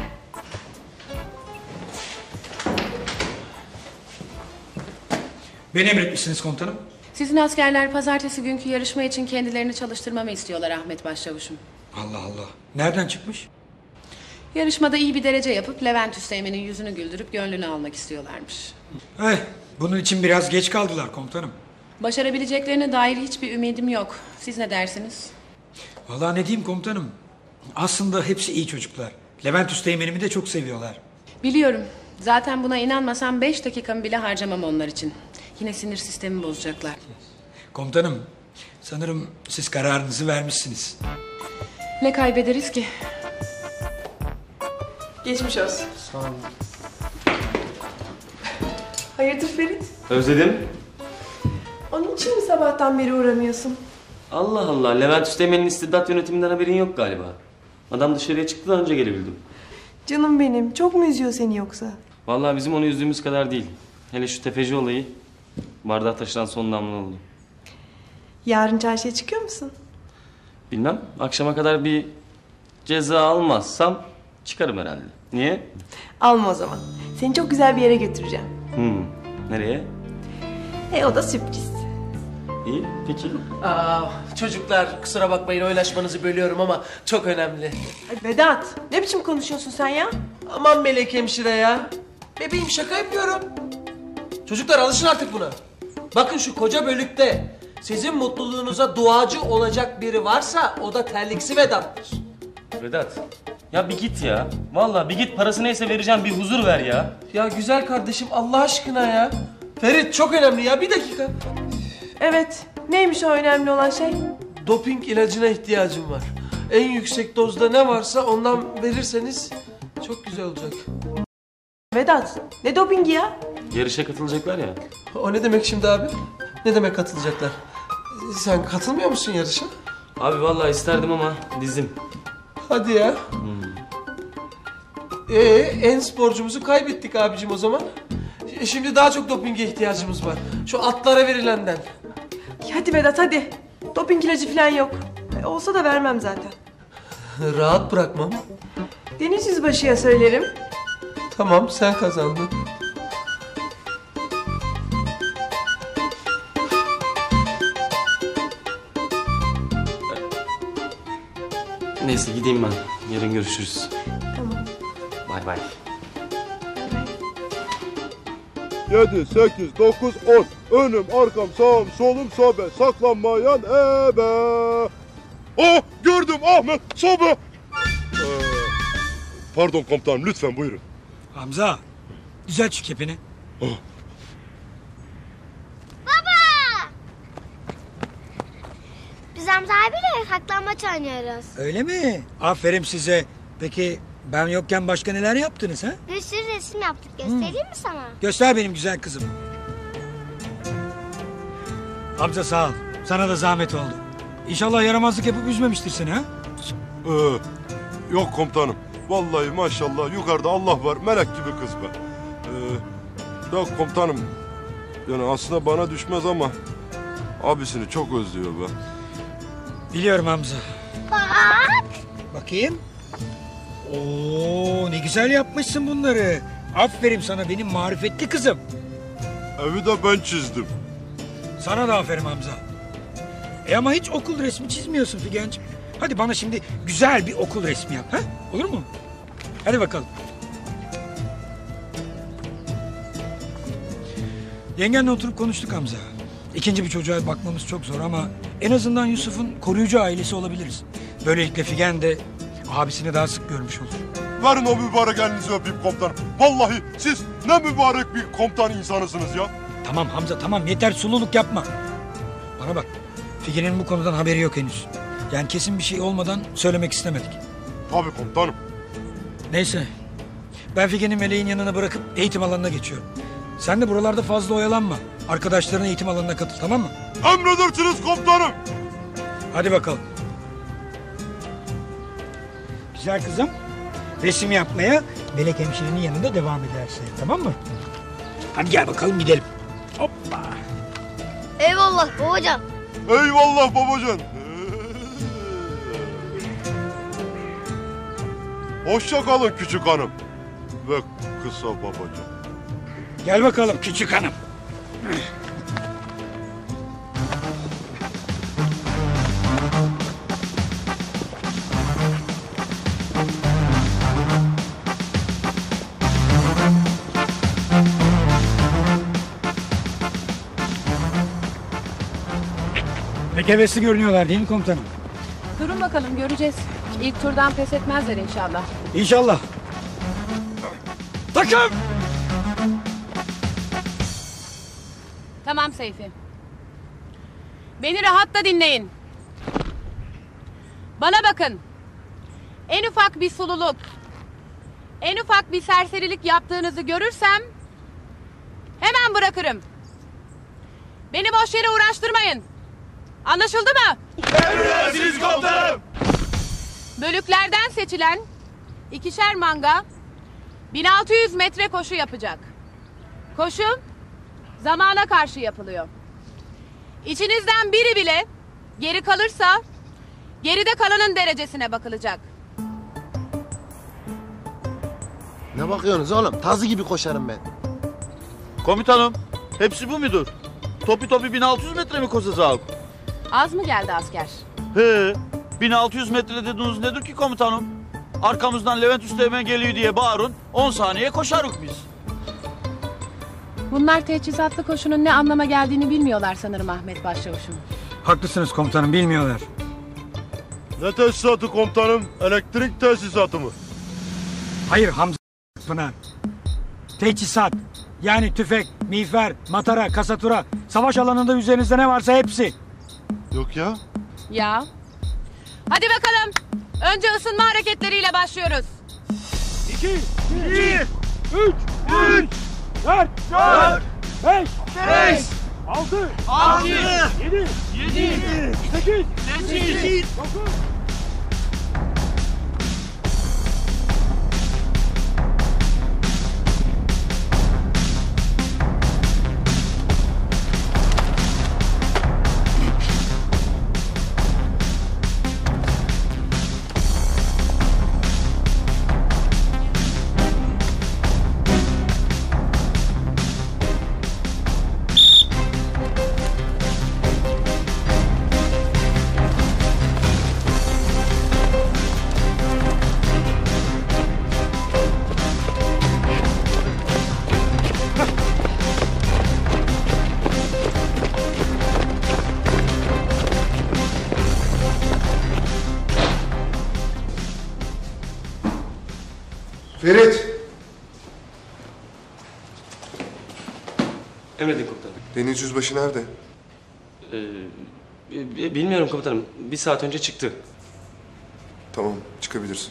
Beni emretmişsiniz komutanım. Sizin askerler pazartesi günkü yarışma için kendilerini çalıştırmamı istiyorlar Ahmet Başçavuşum. Allah Allah. Nereden çıkmış? Yarışmada iyi bir derece yapıp Levent Üsteğmen'in yüzünü güldürüp gönlünü almak istiyorlarmış. Bunun için biraz geç kaldılar komutanım. Başarabileceklerine dair hiçbir ümidim yok. Siz ne dersiniz? Vallahi ne diyeyim komutanım. Aslında hepsi iyi çocuklar. Levent Üsteğmen'imi de çok seviyorlar. Biliyorum. Zaten buna inanmasam 5 dakikamı bile harcamam onlar için. Yine sinir sistemi bozacaklar. Komutanım, sanırım siz kararınızı vermişsiniz. Ne kaybederiz ki? Geçmiş olsun. Sağ olun. Hayırdır Ferit? Özledim. Onun için mi sabahtan beri uğramıyorsun? Allah Allah, Levent Üsteğmen'in istidat yönetiminden haberin yok galiba. Adam dışarıya çıktıdan önce gelebildim. Canım benim, çok mu üzüyor seni yoksa? Vallahi bizim onu üzdüğümüz kadar değil. Hele şu tefeci olayı bardağa taşıran son damla oldu. Yarın çarşıya çıkıyor musun? Bilmem, akşama kadar bir ceza almazsam çıkarım herhalde. Niye? Alma o zaman. Seni çok güzel bir yere götüreceğim. Nereye? O da sürpriz. İyi, peki. Çocuklar kusura bakmayın oynaşmanızı bölüyorum ama çok önemli. Ay Vedat, ne biçim konuşuyorsun sen ya? Aman Melek hemşire ya. Bebeğim şaka yapıyorum. Çocuklar alışın artık buna. Bakın şu koca bölükte sizin mutluluğunuza duacı olacak biri varsa o da terliksi Vedat'tır. Vedat, ya bir git ya. Vallahi bir git, parası neyse vereceğim, bir huzur ver ya. Ya güzel kardeşim Allah aşkına ya. Ferit çok önemli ya, bir dakika. Evet, neymiş o önemli olan şey? Doping ilacına ihtiyacım var. En yüksek dozda ne varsa ondan verirseniz çok güzel olacak. Vedat, ne dopingi ya? Yarışa katılacaklar ya. O ne demek şimdi abi? Ne demek katılacaklar? Sen katılmıyor musun yarışa? Abi vallahi isterdim ama dizim. Hadi ya. En sporcumuzu kaybettik abicim o zaman. Şimdi daha çok dopinge ihtiyacımız var. Şu atlara verilenden. Hadi Vedat hadi. Doping ilacı falan yok. Olsa da vermem zaten. Rahat bırakmam. Deniz Yüzbaşı'ya söylerim. Tamam sen kazandın. Neyse gideyim ben. Yarın görüşürüz. Tamam. Bay bay. 7, 8, 9, 10. Önüm, arkam, sağım, solum, sobe. Saklanmayan ebe. Oh, gördüm Ahmet, sobe. Pardon komutanım, lütfen buyurun. Hamza, düzelt şu kepini. Biz Hamza abiyle saklambaç oynuyoruz. Öyle mi? Aferin size. Peki ben yokken başka neler yaptınız ha? Bir sürü resim yaptık. Göstereyim mi sana? Göster benim güzel kızım. Hamza sağ ol. Sana da zahmet oldu. İnşallah yaramazlık yapıp üzmemiştir seni ha? Yok komutanım. Vallahi maşallah yukarıda Allah var. Melek gibi kız be. Da komutanım. Yani aslında bana düşmez ama abisini çok özlüyor be. Biliyorum Hamza. Bak. Bakayım. Oo, ne güzel yapmışsın bunları. Aferin sana benim marifetli kızım. Evi de ben çizdim. Sana da aferin Hamza. Ama hiç okul resmi çizmiyorsun Figen'cim. Hadi bana şimdi güzel bir okul resmi yap. Ha? Olur mu? Hadi bakalım. Yengenle oturup konuştuk Hamza. İkinci bir çocuğa bakmamız çok zor ama En azından Yusuf'un koruyucu ailesi olabiliriz. Böylelikle Figen de abisini daha sık görmüş olur. Verin o mübarek elinizi öpeyim komutanım. Vallahi siz ne mübarek bir komutan insanısınız ya. Tamam Hamza tamam yeter sululuk yapma. Bana bak Figen'in bu konudan haberi yok henüz. Yani kesin bir şey olmadan söylemek istemedik. Tabii komutanım. Neyse ben Figen'i Meleğin yanına bırakıp eğitim alanına geçiyorum. Sen de buralarda fazla oyalanma. Arkadaşların eğitim alanına katıl tamam mı? Emredersiniz komutanım. Hadi bakalım. Güzel kızım. Resim yapmaya Melek hemşirenin yanında devam edersin. Tamam mı? Hadi gel bakalım gidelim. Hoppa. Eyvallah babacan. Eyvallah babacan. Hoşça kalın küçük hanım. Ve kısa babacan. Gel bakalım küçük hanım. Pek hevesli görünüyorlar değil mi komutanım? Durun bakalım göreceğiz. İlk turdan pes etmezler inşallah. İnşallah. Takım! Tamam Seyfi. Beni rahatla dinleyin. Bana bakın. En ufak bir sululuk, en ufak bir serserilik yaptığınızı görürsem hemen bırakırım. Beni boş yere uğraştırmayın. Anlaşıldı mı? Emredersiniz komutanım. Bölüklerden seçilen 2'şer manga 1600 metre koşu yapacak. Koşu zamana karşı yapılıyor. İçinizden biri bile geri kalırsa geride kalanın derecesine bakılacak. Ne bakıyorsunuz oğlum? Tazı gibi koşarım ben. Komutanım hepsi bu mudur? Topi 1600 metre mi koşacağız? Az mı geldi asker? He, 1600 metre dediğiniz nedir ki komutanım? Arkamızdan Levent Üsteğmen geliyor diye bağırın, 10 saniye koşarız biz. Bunlar teçhizatlı koşunun ne anlama geldiğini bilmiyorlar sanırım Ahmet Başçavuşum. Haklısınız komutanım bilmiyorlar. Ne tesisatı komutanım? Elektrik tesisatı mı? Hayır Hamza Pınar. Teçhizat. Yani tüfek, miğfer, matara, kasatura. Savaş alanında üzerinizde ne varsa hepsi. Yok ya. Ya. Hadi bakalım. Önce ısınma hareketleriyle başlıyoruz. 2, 1, 3, 4, 5, 6, 7, 8, 9. Ferit! Emredin komutanım. Deniz Yüzbaşı nerede? Bilmiyorum komutanım. Bir saat önce çıktı. Tamam, çıkabilirsin.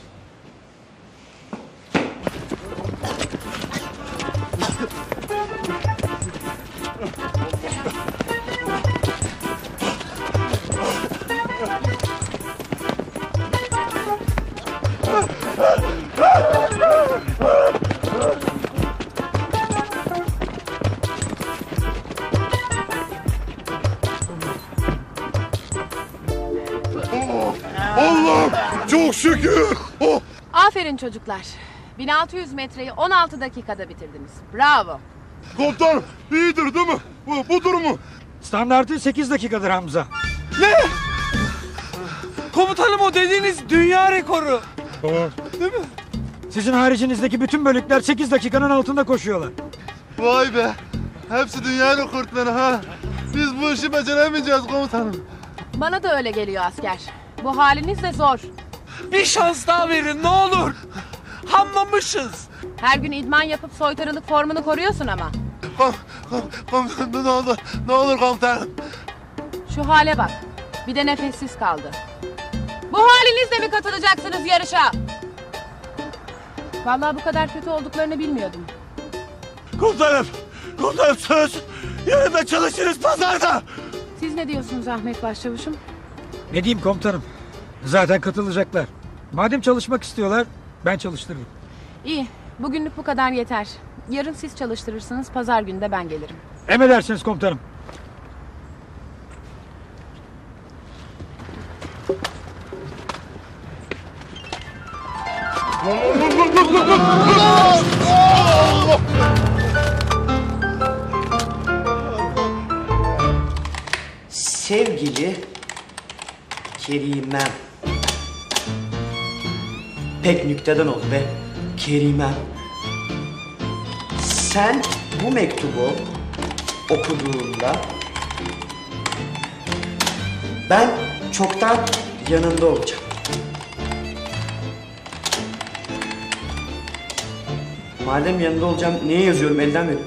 Allah! Çok şükür! Oh! Aferin çocuklar. 1600 metreyi 16 dakikada bitirdiniz. Bravo. Komutanım iyidir değil mi? Budur mu? Standartı 8 dakikadır Hamza. Ne? Komutanım o dediğiniz dünya rekoru. Tamam. Değil mi? Sizin haricinizdeki bütün bölükler 8 dakikanın altında koşuyorlar. Vay be. Hepsi dünya rekortmeni ha. Biz bu işi beceremeyeceğiz komutanım. Bana da öyle geliyor asker. Bu haliniz de zor. Bir şans daha verin ne olur. Hamlamışız. Her gün idman yapıp soytarılık formunu koruyorsun ama. Komutanım ne olur komutanım. Şu hale bak. Bir de nefessiz kaldı. Bu halinizle mi katılacaksınız yarışa? Vallahi bu kadar kötü olduklarını bilmiyordum. Komutanım söz. Yarın da çalışırız pazarda. Siz ne diyorsunuz Ahmet Başçavuşum? Ne diyeyim komutanım? Zaten katılacaklar. Madem çalışmak istiyorlar ben çalıştırırım. İyi. Bugünlük bu kadar yeter. Yarın siz çalıştırırsınız. Pazar günü de ben gelirim. Emredersiniz komutanım. Sevgili Kerimem. Pek nükteden oldu be. Kerimem. Sen bu mektubu okuduğunda ben çoktan yanında olacağım. Madem yanında olacağım, niye yazıyorum? Elden verin.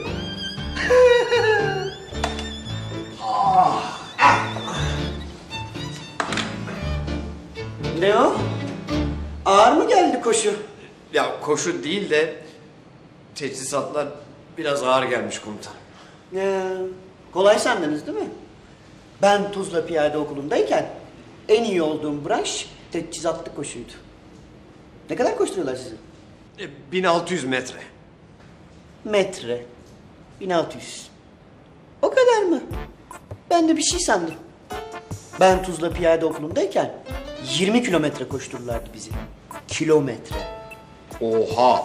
Ne o? Ağır mı geldi koşu? Ya koşu değil de teçhizatlar biraz ağır gelmiş komutan. Kolay sandınız değil mi? Ben Tuzla Piyade Okulu'ndayken en iyi olduğum branş teçhizatlı koşuydu. Ne kadar koşturuyorlar sizi? 1600 metre. Metre. 1600. O kadar mı? Ben de bir şey sandım. Ben Tuzla Piyade Okulu'ndayken 20 kilometre koştururlardı bizi. Kilometre. Oha.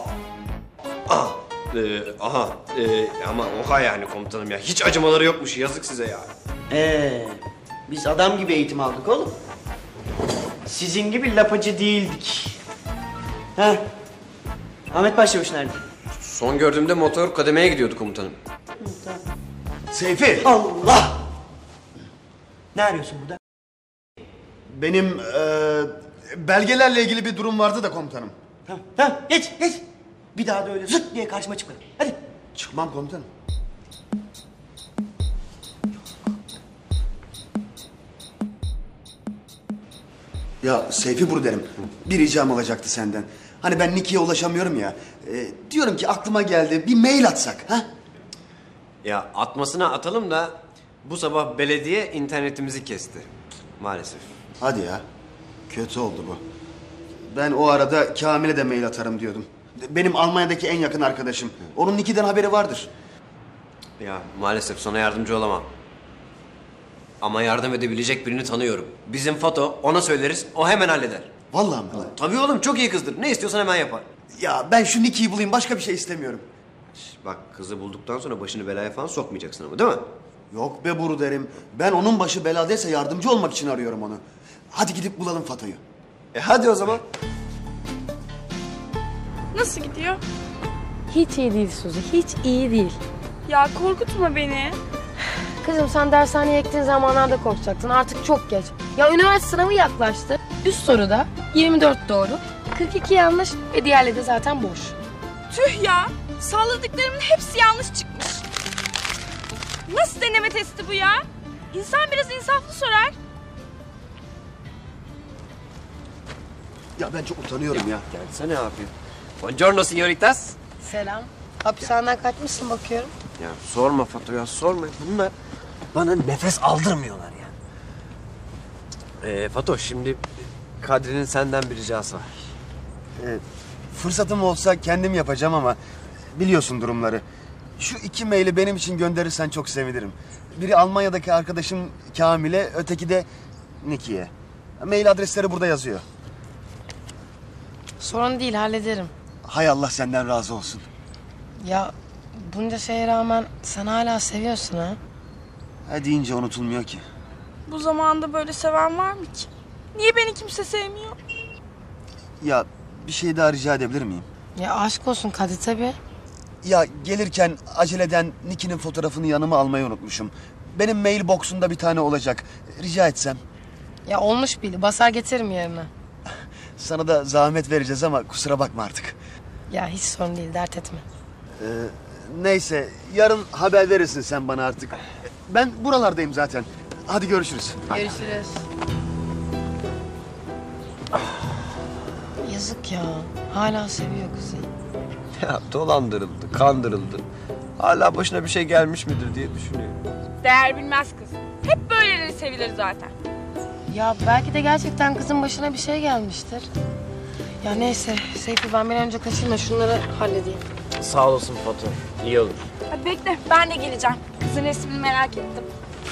Ama oha yani komutanım ya. Hiç acımaları yokmuş. Yazık size ya. Biz adam gibi eğitim aldık oğlum. Sizin gibi lapacı değildik. Ahmet Başçavuş nerede? Son gördüğümde motor kademeye gidiyordu komutanım. Seyfi. Allah! Ne arıyorsun burada? Benim belgelerle ilgili bir durum vardı da komutanım. Geç. Bir daha da öyle zıt diye karşıma çıkma. Hadi. Çıkmam komutanım. Ya Seyfi derim. Bir ricam olacaktı senden. Hani ben Niki'ye ulaşamıyorum ya. Diyorum ki aklıma geldi bir mail atsak. Ha? Ya atmasına atalım da bu sabah belediye internetimizi kesti. Maalesef. Hadi ya. Kötü oldu bu. Ben o arada Kamil'e de mail atarım diyordum. Benim Almanya'daki en yakın arkadaşım. Onun Niki'den haberi vardır. Ya maalesef sana yardımcı olamam. Ama yardım edebilecek birini tanıyorum. Bizim Fato, ona söyleriz, o hemen halleder. Vallahi mi? Tabii oğlum, çok iyi kızdır. Ne istiyorsan hemen yapar. Ya ben şu Niki'yi bulayım, başka bir şey istemiyorum. Bak, kızı bulduktan sonra başını belaya falan sokmayacaksın ama, değil mi? Yok be Buru derim. Ben onun başı beladaysa yardımcı olmak için arıyorum onu. Hadi gidip bulalım Fato'yu. Hadi o zaman. Nasıl gidiyor? Hiç iyi değil Suzi, hiç iyi değil. Ya korkutma beni. Kızım sen dershaneye gittiğin zamanlarda korkacaktın, artık çok geç. Ya üniversite sınavı yaklaştı. Üst soruda 24 doğru, 42 yanlış ve diğerleri de zaten boş. Tüh ya! Salladıklarımın hepsi yanlış çıkmış. Nasıl deneme testi bu ya? İnsan biraz insaflı sorar. Ya ben çok utanıyorum ya. Gelsene abi. Buongiorno signoritas. Selam. Hapishaneden kaçmışsın bakıyorum. Ya sorma Fato ya, sorma. Bunlar bana nefes aldırmıyorlar ya. Fato, şimdi Kadri'nin senden bir ricası var. Fırsatım olsa kendim yapacağım ama biliyorsun durumları. Şu 2 maili benim için gönderirsen çok sevinirim. Biri Almanya'daki arkadaşım Kamil'e, öteki de Niki'ye. Mail adresleri burada yazıyor. Sorun değil, hallederim. Hay Allah senden razı olsun. Ya bunca şeye rağmen sen hala seviyorsun ha? Ha deyince unutulmuyor ki. Bu zamanda böyle seven var mı ki? Niye beni kimse sevmiyor? Ya bir şey daha rica edebilir miyim? Ya aşk olsun Kadri tabii. Ya gelirken aceleden Niki'nin fotoğrafını yanıma almayı unutmuşum. Benim mail box'umda bir tane olacak. Rica etsem. Ya olmuş bile. Basar getiririm yerine. Sana da zahmet vereceğiz ama kusura bakma artık. Ya hiç sorun değil, dert etme. Neyse, yarın haber verirsin sen bana artık. Ben buralardayım zaten. Hadi görüşürüz. Görüşürüz. Yazık ya. Hala seviyor kızı. Ya dolandırıldı, kandırıldı. Hala başına bir şey gelmiş midir diye düşünüyor. Değer bilmez kız. Hep böyleleri sevilir zaten. Ya belki de gerçekten kızın başına bir şey gelmiştir. Ya neyse Seyfi, ben bir an önce kaçayım da şunları halledeyim. Sağ olasın Fato. İyi olur. Hadi bekle, ben de geleceğim. Kızın resmini merak ettim.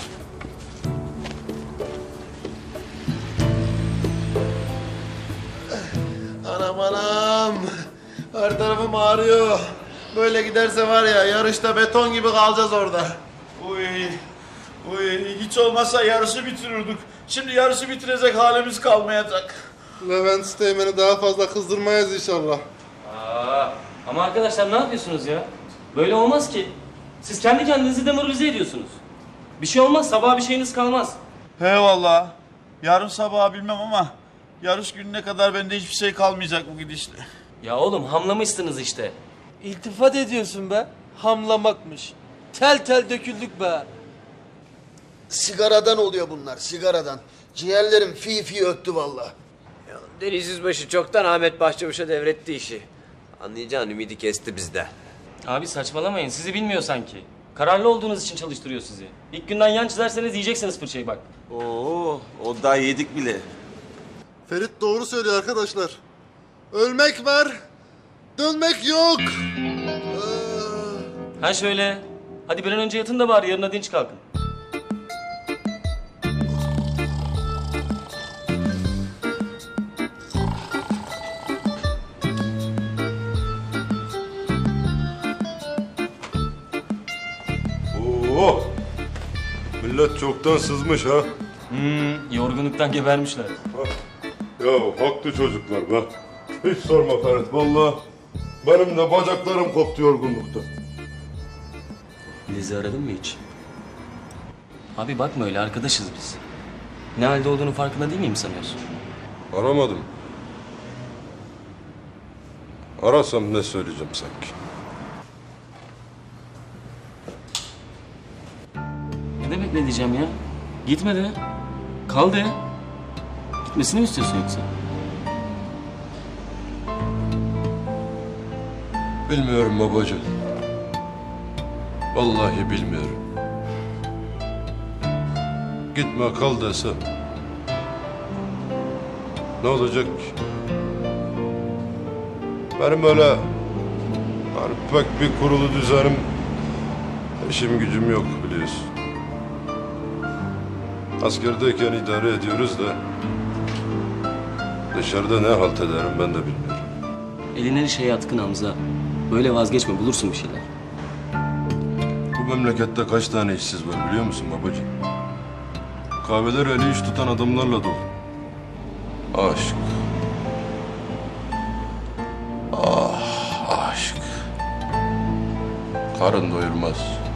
Anam anam. Her tarafım ağrıyor. Böyle giderse var ya yarışta beton gibi kalacağız orada. Uy, hiç olmazsa yarışı bitirirdik. Şimdi yarışı bitirecek halimiz kalmayacak. Levent Üsteğmen'i daha fazla kızdırmayız inşallah. Ama arkadaşlar ne yapıyorsunuz ya? Böyle olmaz ki. Siz kendi kendinizi demoralize ediyorsunuz. Bir şey olmaz, sabaha bir şeyiniz kalmaz. He vallahi. Yarın sabaha bilmem ama yarış gününe kadar bende hiçbir şey kalmayacak bu gidişle. Ya oğlum hamlamışsınız işte. İltifat ediyorsun be. Hamlamakmış. Tel tel döküldük be. Sigaradan oluyor bunlar, sigaradan. Ciğerlerim fi öttü vallahi. Deniz Yüzbaşı çoktan Ahmet Başçavuş'a devretti işi. Anlayacağın ümidi kesti bizde. Abi saçmalamayın, sizi bilmiyor sanki. Kararlı olduğunuz için çalıştırıyor sizi. İlk günden yan çizerseniz yiyeceksiniz fırçayı bak. Oo, o da yedik bile. Ferit doğru söylüyor arkadaşlar. Ölmek var, dönmek yok. Ha şöyle. Hadi bir an önce yatın da bari yarına dinç kalkın. Oo, millet çoktan sızmış ha. Yorgunluktan gebermişler. Ya haklı çocuklar be. Hiç sorma Ferit vallahi. Benim de bacaklarım koptu yorgunluktan. Liz'i aradın mı hiç? Abi bakma öyle, arkadaşız biz. Ne halde olduğunu farkında değil miyim sanıyorsun? Aramadım. Arasam ne söyleyeceğim sanki? Ne demek ne diyeceğim ya? Gitme de. Kal de. Gitmesini mi istiyorsun yoksa? Bilmiyorum babacığım. Vallahi bilmiyorum. Gitme kal desem. Ne olacak ki? Benim öyle yani pek bir kurulu düzenim, işim gücüm yok biliyorsun. Askerdeyken idare ediyoruz da dışarıda ne halt ederim ben de bilmiyorum. Eline şeye yatkın Hamza. Böyle vazgeçme, bulursun bir şeyler. Bu memlekette kaç tane işsiz var biliyor musun babacığım? Kahveler eli iş tutan adamlarla dolu. Aşk. Ah aşk. Karın doyurmaz.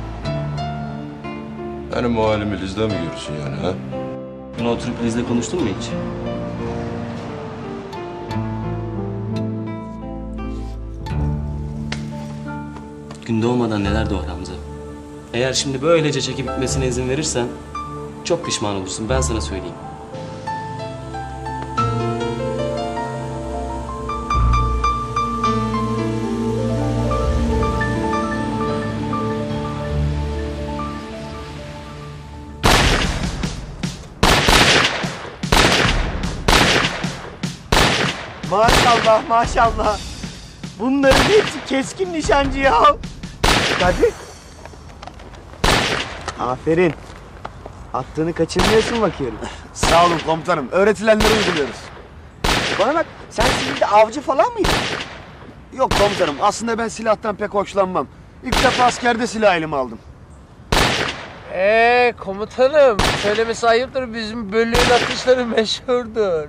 Benim o halimi Liz'de mi görürsün yani ha? Bunu oturup Liz'le konuştun mu hiç? Gün doğmadan neler doğar Hamza. Eğer şimdi böylece çekip gitmesine izin verirsen çok pişman olursun, ben sana söyleyeyim. Maşallah maşallah. Bunların hepsi keskin nişancı ya. Hadi. Aferin. Attığını kaçırmıyorsun bakıyorum. Sağ olun komutanım. Öğretilenleri uyguluyoruz. Bana bak, sen şimdi avcı falan mıydın? Yok komutanım. Aslında ben silahtan pek hoşlanmam. İlk defa askerde silah elime aldım. Komutanım, söylemesi ayıptır, bizim bölüğün atışları meşhurdur.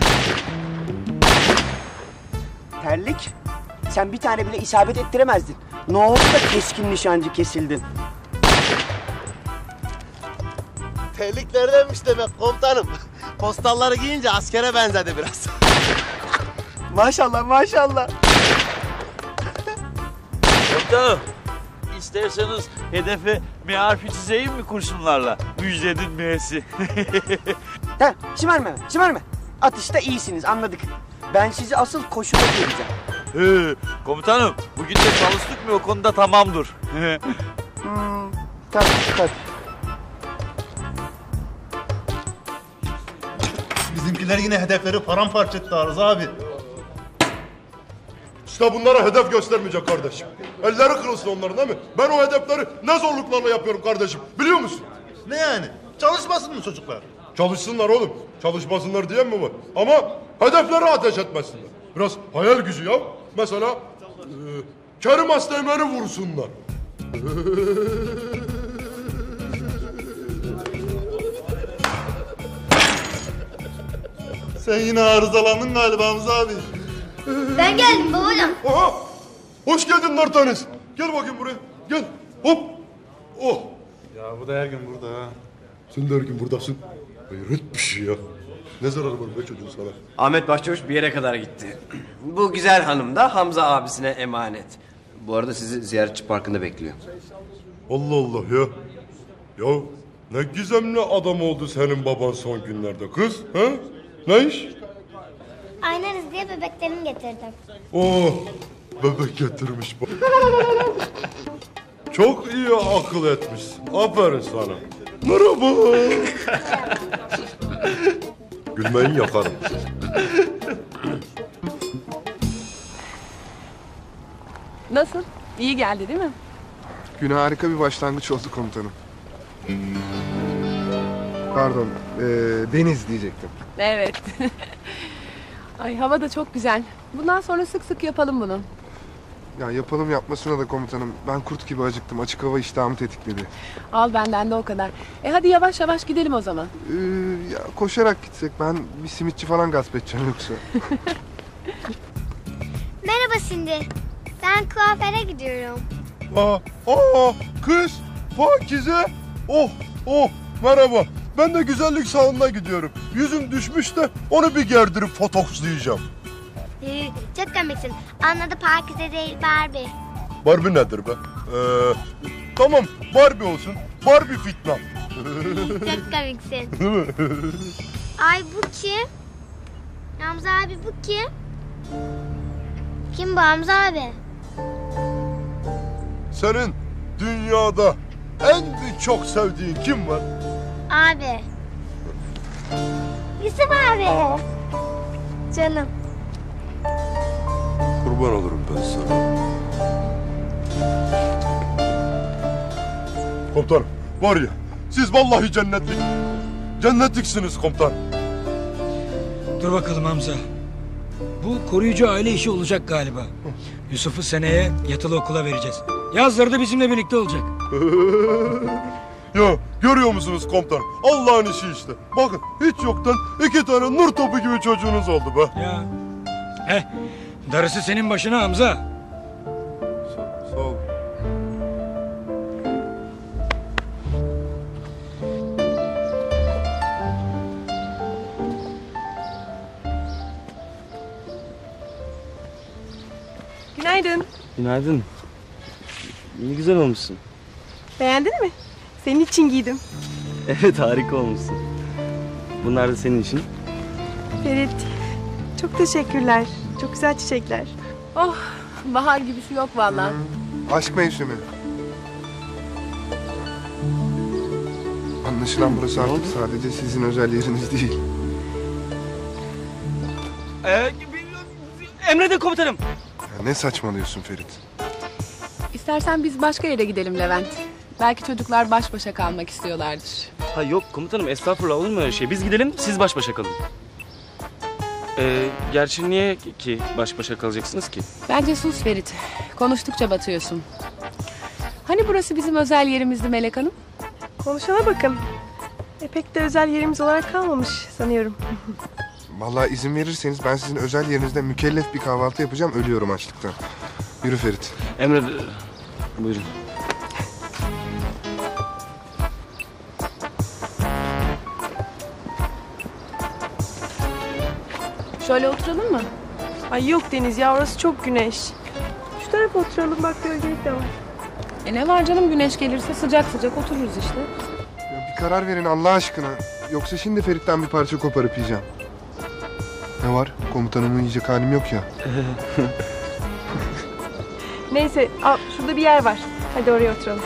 Terlik, sen bir tane bile isabet ettiremezdin. Ne oldu da keskin nişancı kesildin? Terliklerdenmiş demek komutanım. postalları giyince askere benzedi biraz. Maşallah maşallah. Komutanım, isterseniz hedefe M harfi çizeyim mi kurşunlarla? Müjdenin M'si. Tamam, şımarma. Atışta iyisiniz, anladık. Ben sizi asıl koşuda göreceğim. Komutanım, bugün de çalıştık mı o konuda tamamdır. Tabii. Bizimkiler yine hedefleri paramparça etti Arıza abi. İşte bunlara hedef göstermeyecek kardeşim. Elleri kırılsın onların değil mi? Ben o hedefleri ne zorluklarla yapıyorum kardeşim. Biliyor musun? Ne yani? Çalışmasın mı çocuklar? Çalışsınlar oğlum. Çalışmasınlar diyen mi var? Ama hedefleri ateş etmesinler. Biraz hayal gücü ya. Mesela Kerim Asteğmen'i vursunlar. Sen yine arızalandın galiba Hamza abi. Ben geldim babacığım. Aha! Hoş geldin Nartanes. Gel bakayım buraya. Gel. Hop. Oh. Ya bu da her gün burada ha. Sen de her gün buradasın. Hayret bir şey ya. Ne zararı var be çocuğun sana? Ahmet Başçavuş bir yere kadar gitti. Bu güzel hanım da Hamza abisine emanet. Bu arada sizi ziyaretçi parkında bekliyor. Allah Allah ya. Ya ne gizemli adam oldu senin baban son günlerde kız. Ha? Ne iş? Aynarız diye bebeklerimi getirdim. Oh, bebek getirmiş bak. Çok iyi akıl etmişsin. Aferin sana. Merhaba. Gülmeyin yakarım. Nasıl? İyi geldi değil mi? Güne harika bir başlangıç oldu komutanım. Pardon, deniz diyecektim. Evet. Ay hava da çok güzel. Bundan sonra sık sık yapalım bunu. Ya yapalım yapmasına da komutanım. Ben kurt gibi acıktım. Açık hava iştahımı tetikledi. Al benden de o kadar. Hadi yavaş yavaş gidelim o zaman. Ya koşarak gitsek ben bir simitçi falan gasp edeceğim yoksa. Merhaba Cindy. Ben kuaföre gidiyorum. Kız, Pakize. Oh, merhaba. Ben de güzellik salonuna gidiyorum. Yüzüm düşmüş de onu bir gerdirip fotokslayacağım. Çok komiksin. Anladı, Pakize değil Barbie. Barbie nedir be? Tamam, Barbie olsun. Barbie fitna. Çok komiksin. Değil mi? Ay bu kim? Hamza abi bu kim? Kim bu Hamza abi? Senin dünyada en çok sevdiğin kim var? Abi. Yusuf abi. Canım. Kurban olurum ben sana. Komutanım, var ya, siz vallahi cennetliksiniz komutan. Dur bakalım Hamza. Bu koruyucu aile işi olacak galiba. Yusuf'u seneye yatılı okula vereceğiz. Yazları da bizimle birlikte olacak. Ya görüyor musunuz komutanım? Allah'ın işi işte. Bakın hiç yoktan 2 tane nur topu gibi çocuğunuz oldu be. Ya. Darısı senin başına Hamza. Sağ ol. Günaydın. Günaydın. Ne güzel olmuşsun. Beğendin mi? Senin için giydim. Evet, harika olmuşsun. Bunlar da senin için. Ferit, çok teşekkürler. Çok güzel çiçekler. Oh, bahar gibisi yok vallahi. Aşk mevsimi. Anlaşılan burası artık sadece sizin özel yeriniz değil. Emredin komutanım. Ya ne saçmalıyorsun Ferit? İstersen biz başka yere gidelim Levent. Belki çocuklar baş başa kalmak istiyorlardır. Ha yok komutanım, estağfurullah, olur mu öyle şey? Biz gidelim, siz baş başa kalın. Gerçi niye ki baş başa kalacaksınız ki? Bence sus Ferit. Konuştukça batıyorsun. Hani burası bizim özel yerimizdi Melek Hanım? Konuşana bakın. Pek de özel yerimiz olarak kalmamış sanıyorum. Vallahi izin verirseniz ben sizin özel yerinizde mükellef bir kahvaltı yapacağım. Ölüyorum açlıktan. Yürü Ferit. Emre, buyurun. Şöyle oturalım mı? Ay yok Deniz ya, orası çok güneş. Şu tarafa oturalım, bak gölgelik de var. Ne var canım, güneş gelirse sıcak sıcak otururuz işte. Ya bir karar verin Allah aşkına. Yoksa şimdi Ferit'ten bir parça koparıp yiyeceğim. Ne var? Komutanımı yiyecek halim yok ya. Neyse, al şurada bir yer var. Hadi oraya oturalım.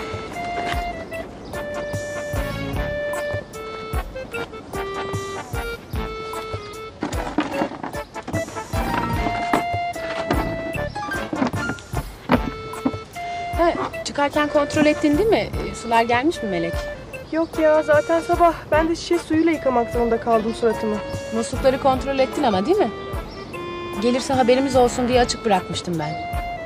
Çıkarken kontrol ettin değil mi? Sular gelmiş mi Melek? Yok ya, zaten sabah ben de şişe suyuyla yıkamak zorunda kaldım suratımı. Muslukları kontrol ettin ama değil mi? Gelirse haberimiz olsun diye açık bırakmıştım ben.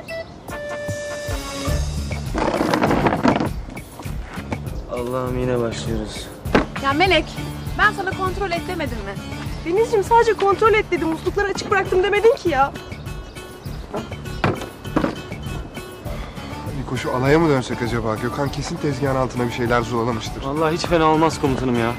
Allah'ım yine başlıyoruz. Ya Melek, ben sana kontrol et demedim mi? Denizciğim sadece kontrol et dedim. Muslukları açık bıraktım demedin ki ya. Niko şu alaya mı dönsek acaba? Gökhan kesin tezgahın altına bir şeyler zulalamıştır. Vallahi hiç fena olmaz komutanım ya.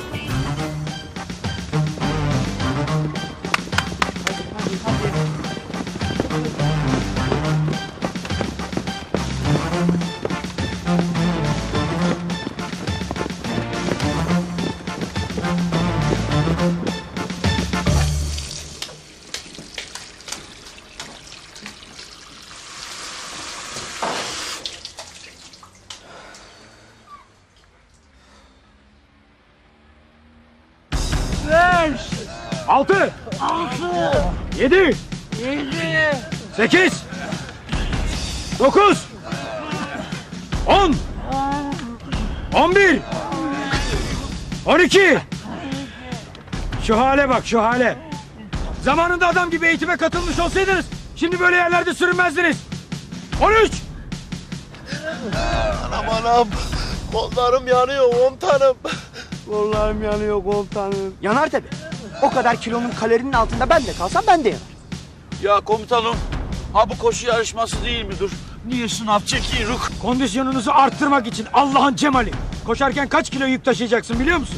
Altı. 7. 8. 9. 10. 11. 12. Şu hale bak, şu hale. Zamanında adam gibi eğitime katılmış olsaydınız şimdi böyle yerlerde sürünmezdiniz. 13. Anam. Kollarım yanıyor komutanım. Kollarım yanıyor komutanım. Yanar tabii. O kadar kilonun kalorinin altında ben de kalsam ben de yanar. Ya komutanım, ha bu koşu yarışması değil midir? Niye sınav çekiyoruz? Kondisyonunuzu arttırmak için Allah'ın cemali. Koşarken kaç kilo yük taşıyacaksın biliyor musun?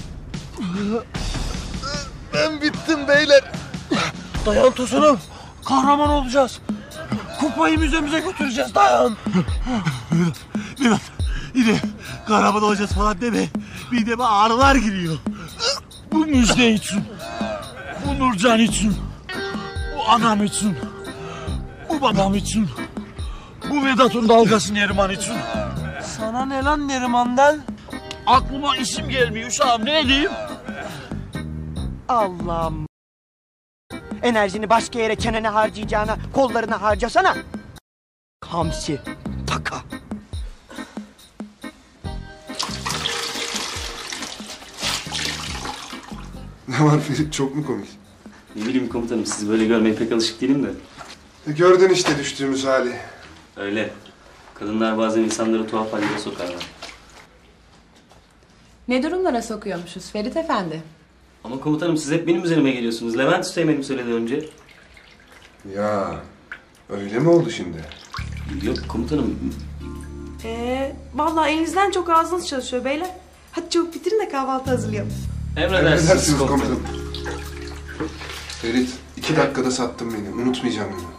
Ben bittim beyler. Dayan Tosunum, kahraman olacağız. Kupayı müzemize götüreceğiz, dayan. Vedat, yine kahraman olacağız falan deme. Mideme ağrılar giriyor. Bu müjde için, bu Nurcan için, bu anam için, bu babam için, bu Vedat'ın dalgası Neriman için. Sana ne lan Neriman'dan? Aklıma isim gelmiyor uşağım, ne diyeyim? Allah'ım. Enerjini başka yere çenene harcayacağına kollarına harcasana. Hamsi, taka. Ne var Ferit, çok mu komik? Ne bileyim komutanım, sizi böyle görmeye pek alışık değilim de. Gördün işte düştüğümüz hali. Öyle. Kadınlar bazen insanları tuhaf hallere sokarlar. Ne durumlara sokuyormuşuz Ferit Efendi? Ama komutanım siz hep benim üzerime geliyorsunuz. Levent Üsteğmen'im söyledi önce. Ya öyle mi oldu şimdi? Yok komutanım. Vallahi elinizden çok ağzınız çalışıyor beyler. Hadi çabuk bitirin de kahvaltı hazırlayalım. Emredersiniz komutanım. Ferit 2 dakikada sattın beni. Unutmayacağım bunu.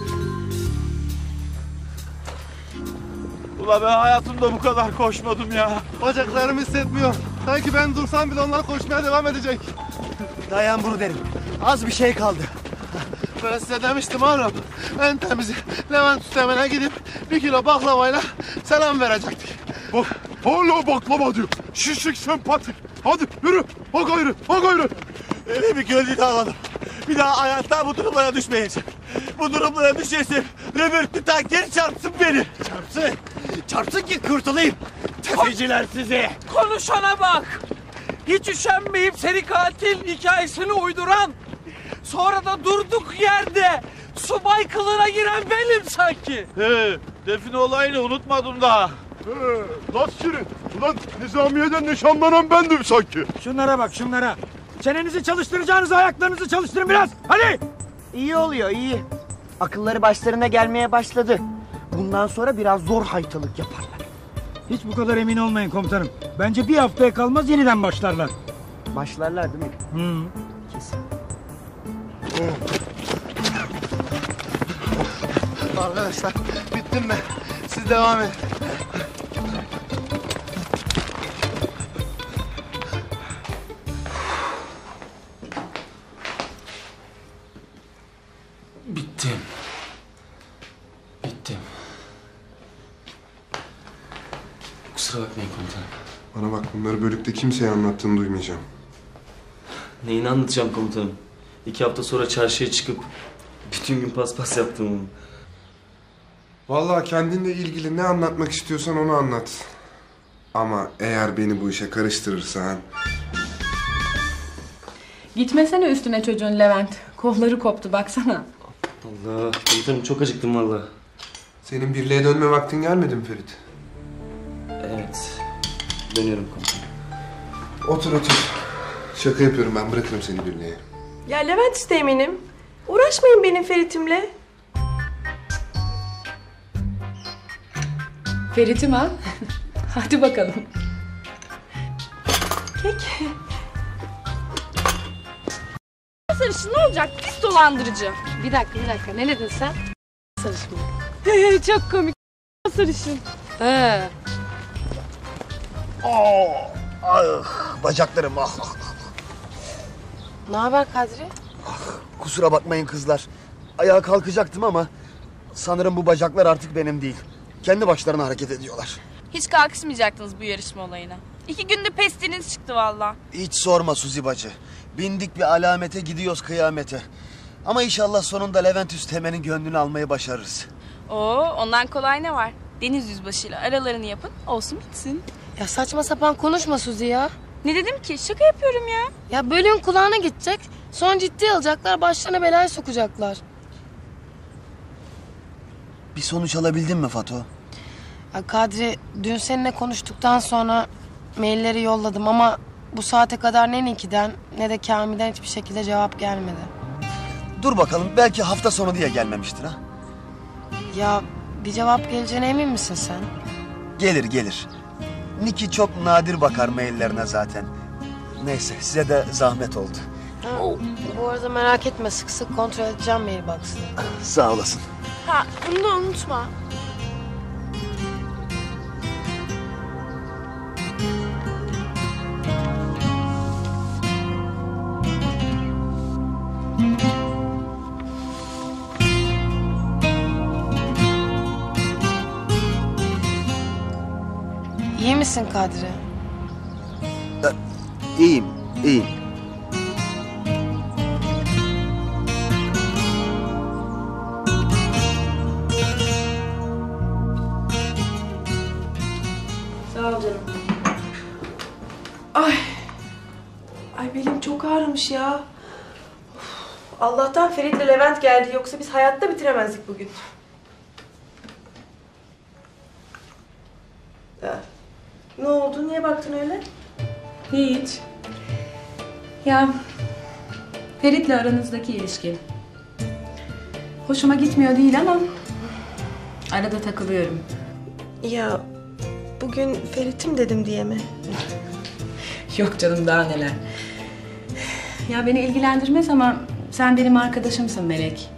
Ula ben hayatımda bu kadar koşmadım ya. Bacaklarımı hissetmiyorum. Sanki ben dursam bile onlar koşmaya devam edecek. Dayan bunu derim. Az bir şey kaldı. Ben size demiştim oğlum. En temizi Levent Üsteğmen'e gidip 1 kilo baklavayla selam verecektik. Bak hala baklava diyor. Şişik sempatik. Hadi yürü. Ha gayrı. Ha gayrı. Elimi gölgede alalım. Bir daha hayatta bu durumlara düşmeyeceğim. Bu durumlara düşersem röbürtlü tanker çarpsın beni. Çarpsın. Çarpsın ki kurtulayım. Tefeciler sizi. Konuşana bak. Hiç üşenmeyip seni katil hikayesini uyduran, sonra da durduk yerde subay kılığına giren benim sanki. He, define olayını unutmadım daha. Lan Şirin. Ulan Nizamiye'den nişanlanan bendim sanki. Şunlara bak, şunlara. Çenenizi çalıştıracağınızı ayaklarınızı çalıştırın biraz. Hadi. İyi oluyor, iyi. Akılları başlarına gelmeye başladı. Bundan sonra biraz zor haytalık yaparlar. Hiç bu kadar emin olmayın komutanım. Bence bir haftaya kalmaz yeniden başlarlar. Başlarlar değil mi? Hı. Kesin. Arkadaşlar bittim ben. Siz devam edin. Bittim. Bittim. Kusura bakmayın komutanım. Bana bak, bunları bölükte kimseye anlattığını duymayacağım. Neyini anlatacağım komutanım? 2 hafta sonra çarşıya çıkıp bütün gün paspas yaptım onu. Vallahi kendinle ilgili ne anlatmak istiyorsan onu anlat. Ama eğer beni bu işe karıştırırsan... Gitmesene üstüne çocuğun Levent. Kolları koptu baksana. Allah, komutanım çok acıktım vallahi. Senin birliğe dönme vaktin gelmedi mi Ferit? Evet, dönüyorum komutanım. Otur otur. Şaka yapıyorum, ben bırakırım seni birliğe. Ya Levent Üsteğmen'im. Uğraşmayın benim Ferit'imle. Ferit'im ha? Hadi bakalım. Kek. Sarışın ne olacak? Pis dolandırıcı. Bir dakika. Ne dedin sen? Sarışın. Çok komik. Sarışın. He. Bacaklarım ah. Ne haber Kadri? Kusura bakmayın kızlar. Ayağa kalkacaktım ama sanırım bu bacaklar artık benim değil. Kendi başlarına hareket ediyorlar. Hiç kalkışmayacaktınız bu yarışma olayına. 2 günde pestiniz çıktı valla. Hiç sorma Suzi bacı. Bindik bir alamete, gidiyoruz kıyamete. Ama inşallah sonunda Levent Üsteğmen'in gönlünü almayı başarırız. Oo, ondan kolay ne var? Deniz yüzbaşıyla aralarını yapın, olsun bitsin. Ya saçma sapan konuşma Suzi ya. Ne dedim ki? Şaka yapıyorum ya. Ya bölüğün kulağına gidecek. Sonra ciddi alacaklar, başlarına belaya sokacaklar. Bir sonuç alabildin mi Fato? Ya Kadri, dün seninle konuştuktan sonra mailleri yolladım ama bu saate kadar ne Niki'den ne de Kamil'den hiçbir şekilde cevap gelmedi. Dur bakalım, belki hafta sonu diye gelmemiştir ha. Ya bir cevap geleceğine emin misin sen? Gelir. Niki çok nadir bakar maillerine zaten. Neyse, size de zahmet oldu. Ha, bu arada merak etme, sık sık kontrol edeceğim mailbox'ını. Sağ olasın. Ha, bunu da unutma. İyi misin Kadri? İyiyim. Sağ ol canım. Ay belim çok ağrımış ya. Of, Allah'tan Ferit'le Levent geldi, yoksa biz hayatta bitiremezdik bugün. Ne oldu? Niye baktın öyle? Hiç. Ya Ferit'le aranızdaki ilişki hoşuma gitmiyor değil ama arada takılıyorum. Ya bugün Ferit'im dedim diye mi? Yok canım, daha neler. Ya beni ilgilendirmez ama sen benim arkadaşımsın Melek.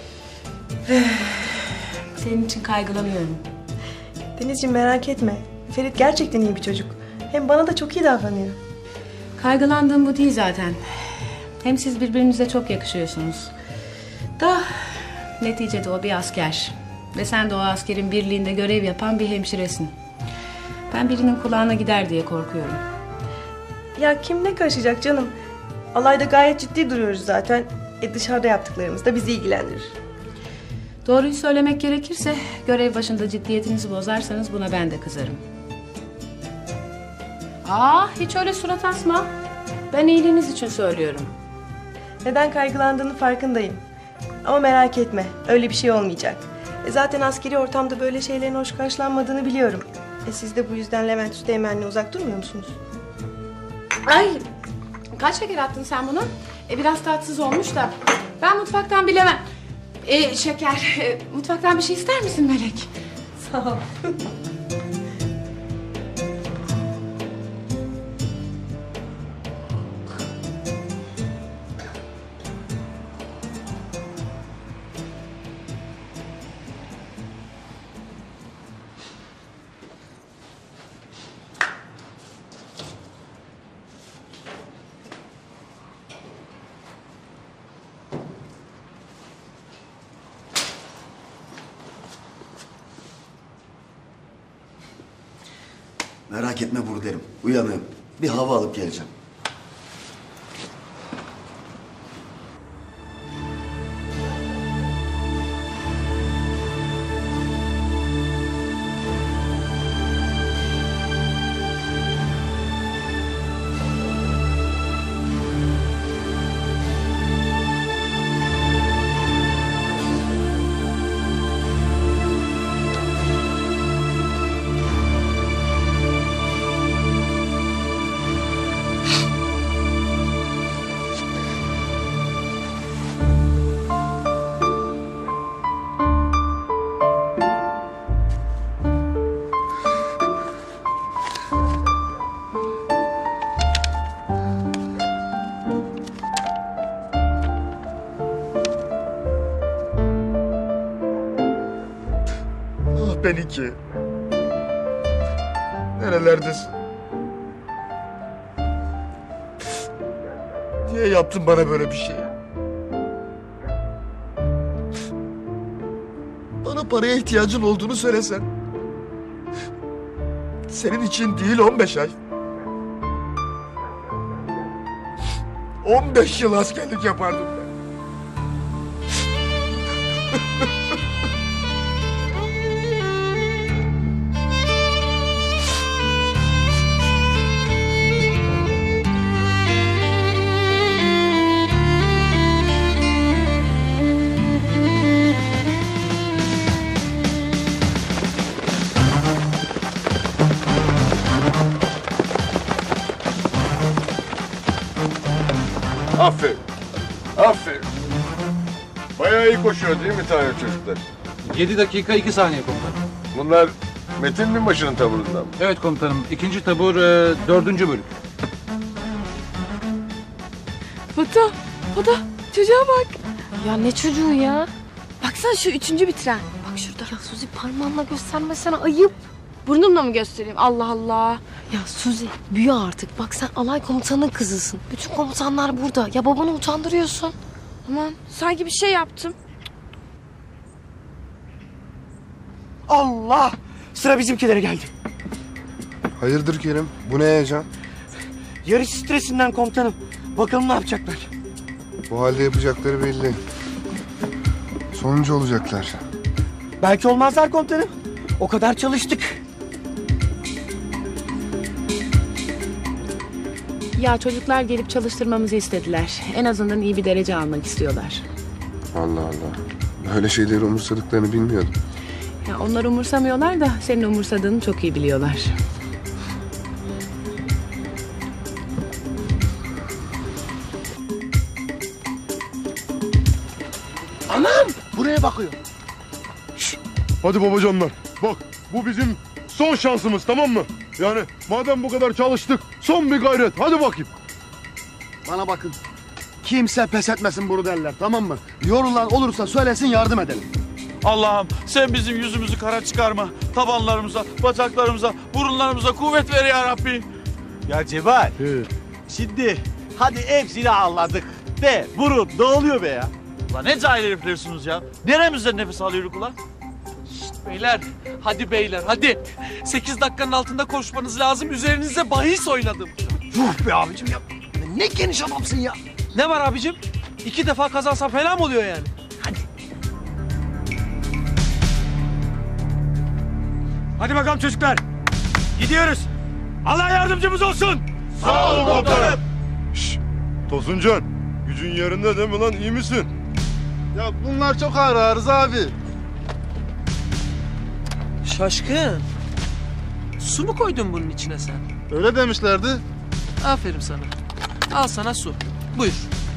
Senin için kaygılanıyorum. Denizciğim merak etme. Ferit gerçekten iyi bir çocuk. Hem bana da çok iyi davranıyor. Kaygılandığım bu değil zaten. Hem siz birbirinize çok yakışıyorsunuz. Da neticede o bir asker. Ve sen de o askerin birliğinde görev yapan bir hemşiresin. Ben birinin kulağına gider diye korkuyorum. Ya kim ne karışacak canım? Alayda gayet ciddi duruyoruz zaten. Dışarıda yaptıklarımız da bizi ilgilendirir. Doğruyu söylemek gerekirse görev başında ciddiyetinizi bozarsanız buna ben de kızarım. Hiç öyle surat asma. Ben iyiliğiniz için söylüyorum. Neden kaygılandığını farkındayım. Ama merak etme, öyle bir şey olmayacak. Zaten askeri ortamda böyle şeylerin hoş karşılanmadığını biliyorum. Siz de bu yüzden Levent Üsteğmen'le uzak durmuyor musunuz? Ay, kaç şeker attın sen bunu? Biraz tatsız olmuş da. Ben mutfaktan bilemem. Şeker, mutfaktan bir şey ister misin Melek? Sağ ol. Merak etme buradayım. Uyanığım. Bir hava alıp geleceğim. Beniki. Nerelerdesin? Niye yaptın bana böyle bir şey? Bana paraya ihtiyacın olduğunu söylesen. Senin için değil 15 ay. 15 yıl askerlik yapardım ben. Aferin. Aferin. Bayağı iyi koşuyor değil mi tane çocuklar? 7 dakika 2 saniye komutanım. Bunlar Metin Binbaşı'nın taburundan mı? Evet komutanım. 2. tabur 4. bölük. Foto çocuğa bak. Ya ne çocuğu ya? Baksana şu 3. bitiren. Bak şurada. Ya Suzi parmağınla göstermesene ayıp. Burnumla mı göstereyim? Allah Allah. Ya Suzi büyü artık. Bak sen alay komutanının kızısın. Bütün komutanlar burada. Ya babanı utandırıyorsun. Aman sanki bir şey yaptım. Allah! Sıra bizimkilere geldi. Hayırdır Kerim? Bu ne heyecan? Yarış stresinden komutanım. Bakalım ne yapacaklar. Bu halde yapacakları belli. Sonuncu olacaklar. Belki olmazlar komutanım. O kadar çalıştık. Ya çocuklar gelip çalıştırmamızı istediler. En azından iyi bir derece almak istiyorlar. Allah Allah. Böyle şeyleri umursadıklarını bilmiyordum. Ya onlar umursamıyorlar da senin umursadığını çok iyi biliyorlar. Anam! Buraya bakıyor. Hadi babacanlar. Bak bu bizim son şansımız, tamam mı? Yani madem bu kadar çalıştık, son bir gayret. Hadi bakayım. Bana bakın. Kimse pes etmesin bunu derler, tamam mı? Yorulan olursa söylesin, yardım edelim. Allah'ım sen bizim yüzümüzü kara çıkarma. Tabanlarımıza, bacaklarımıza, burunlarımıza kuvvet ver ya Rabbi. Ya Cemal. Şimdi hadi hepsini anladık. De burun ne oluyor be ya? Ulan ne cahil heriflersiniz ya. Neremizden nefes alıyoruz ulan? Beyler, hadi beyler, hadi. 8 dakikanın altında koşmanız lazım. Üzerinize bahis oynadım. Yuh be abicim ya. Ne geniş adamsın ya. Ne var abicim? 2 defa kazansam fena mı oluyor yani? Hadi bakalım çocuklar. Gidiyoruz. Allah yardımcımız olsun. Sağ olun komutanım. Şşş. Tosuncan, gücün yerinde değil mi lan? İyi misin? Ya bunlar çok ağır Arıza abi. Şaşkın. Su mu koydun bunun içine sen? Öyle demişlerdi. Aferin sana. Al sana su. Buyur.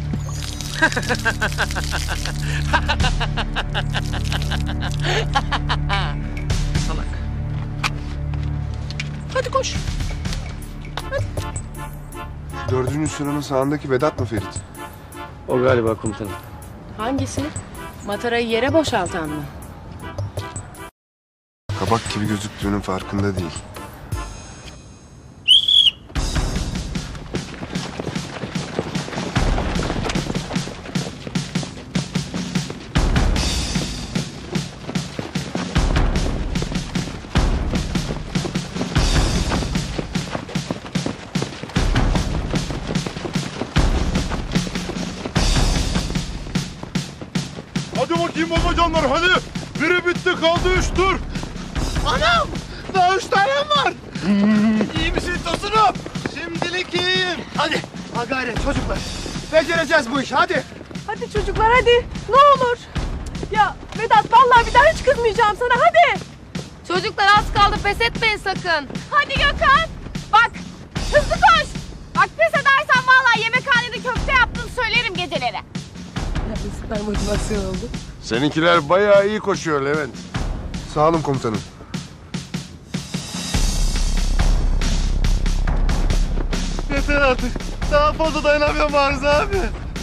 Salak. Hadi koş. Hadi. Dördüncü sıranın sağındaki Vedat mı Ferit? O galiba komutanım. Hangisi? Matarayı yere boşaltan mı? Kabak gibi gözüktüğünün farkında değil. babacanlar hadi. Biri bitti kaldı 3 tur. Anam! Daha 3 tanem var. İyi misin Tosunum? Şimdilik iyiyim. Hadi. Ha gayret çocuklar. Becereceğiz bu işi hadi. Hadi çocuklar hadi. Ne olur. Ya Vedat vallahi bir daha hiç kızmayacağım sana hadi. Çocuklar az kaldı, pes etmeyin sakın. Hadi Gökhan. Bak hızlı koş. Bak pes edersen vallahi yemekhanede köfte yaptın söylerim geceleri. Süper motivasyon oldu. Seninkiler bayağı iyi koşuyor Levent. Sağ olun komutanım. Yeter artık. Daha fazla dayanamıyorum Arzu abi.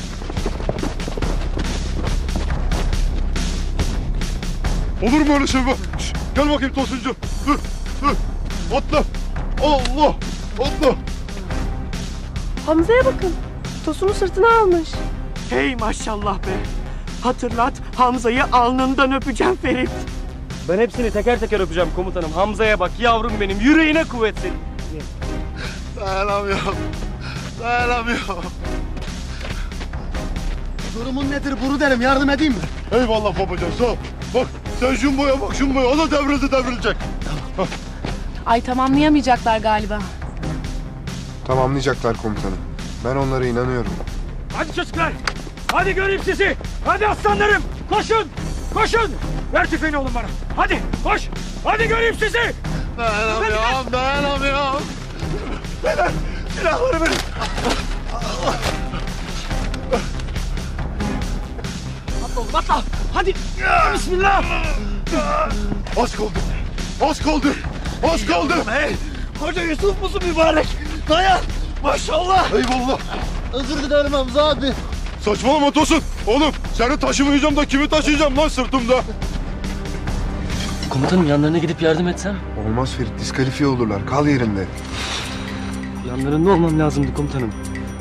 Olur mu öyle şey be? Şş, gel bakayım Tosuncu. Dur. Atla. Allah. Atla. Hamza'ya bakın. Tosun'u sırtına almış. Hey maşallah be. Hatırlat, Hamza'yı alnından öpeceğim Ferit. Ben hepsini teker teker öpeceğim komutanım. Hamza'ya bak yavrum benim. Yüreğine kuvvet senin. Dayanamıyorum. Dayanamıyorum. Durumun nedir bunu derim, yardım edeyim mi? Eyvallah babacan sağ ol. Bak sen jumboya bak jumboya. O da devrilecek. Ay tamamlayamayacaklar galiba. Tamamlayacaklar komutanım. Ben onlara inanıyorum. Hadi çocuklar. Hadi göreyim sizi. Hadi aslanlarım. Koşun. Koşun. Ver tüfeğini oğlum bana. Hadi koş. Hadi göreyim sizi. Dayanamıyorum. Beyler silahları verin. Atla oğlum atla. Hadi. Bismillah. Az kaldı. Az kaldı. Az kaldı. Hey, Hoca Yusuf musun mübarek? Dayan. Maşallah. Eyvallah. Özür dilerim Hamza abi. Saçmalama Tosun. Oğlum seni taşımayacağım da kimi taşıyacağım lan sırtımda? Komutanım yanlarına gidip yardım etsem? Olmaz Ferit, diskalifiye olurlar. Kal yerinde. Yanlarında olmam lazımdı komutanım.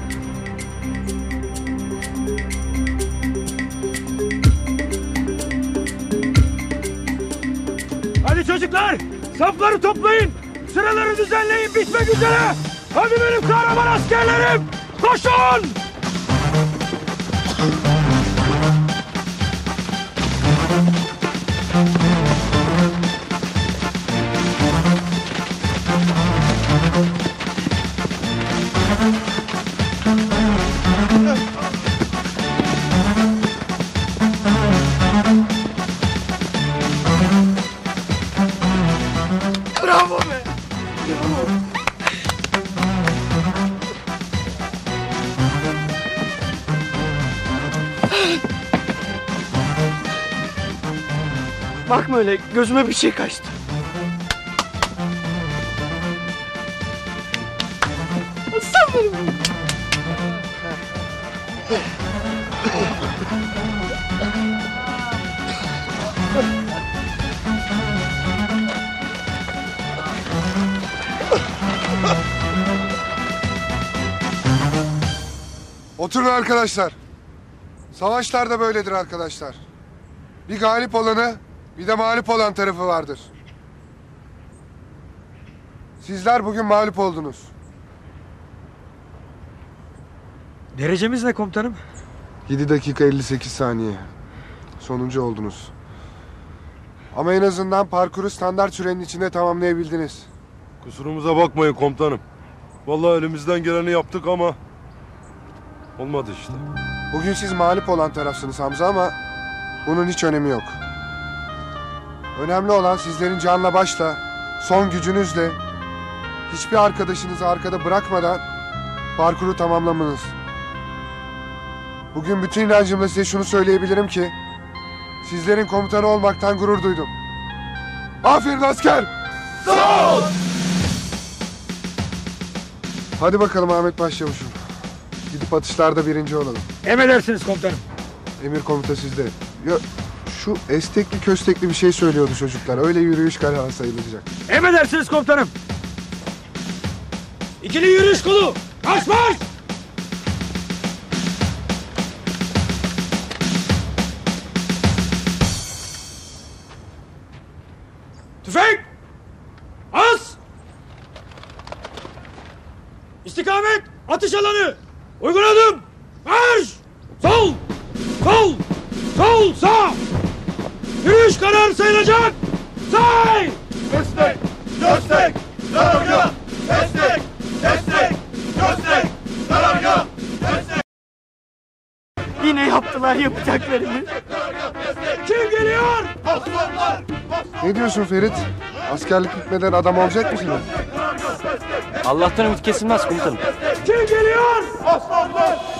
Hadi çocuklar. Safları toplayın. Sıraları düzenleyin. Bitmek üzere. Hadi benim kahraman askerlerim. Koşun. Bravo be. Bravo. Bakma öyle, gözüme bir şey kaçtı. Aslanlarım. Oturun arkadaşlar. Savaşlar da böyledir arkadaşlar. Bir galip olanı, bir de mağlup olan tarafı vardır. Sizler bugün mağlup oldunuz. Derecemiz ne komutanım? 7 dakika 58 saniye. Sonuncu oldunuz. Ama en azından parkuru standart sürenin içinde tamamlayabildiniz. Kusurumuza bakmayın komutanım. Vallahi elimizden geleni yaptık ama olmadı işte. Bugün siz mağlup olan tarafsınız Hamza ama bunun hiç önemi yok. Önemli olan sizlerin canla başla, son gücünüzle, hiçbir arkadaşınızı arkada bırakmadan parkuru tamamlamanız. Bugün bütün inancımla size şunu söyleyebilirim ki, sizlerin komutanı olmaktan gurur duydum. Aferin asker! Sağ ol! Hadi bakalım Ahmet Başçavuşum. Gidip atışlarda birinci olalım. Emredersiniz komutanım. Emir komuta sizde. Ya şu estekli köstekli bir şey söylüyordu çocuklar. Öyle yürüyüş kararı sayılacak. Emredersiniz komutanım. İkili yürüyüş kolu. Marş marş. Tüfek. Az. İstikamet. Atış alanı. Uygun adım. Marş. Sol. Sol. Sol. Sağ. karar sayılacak. Say! Destek! Destek! Karargah! Destek! Destek! Destek! Karargah! Destek! Yine yaptılar yapacaklarını. Kim geliyor? Aslanlar! Ne diyorsun Ferit? Askerlik bitmeden adam olacak mısın? Allah'tan ümit kesilmez komutanım. Kim geliyor? Aslanlar!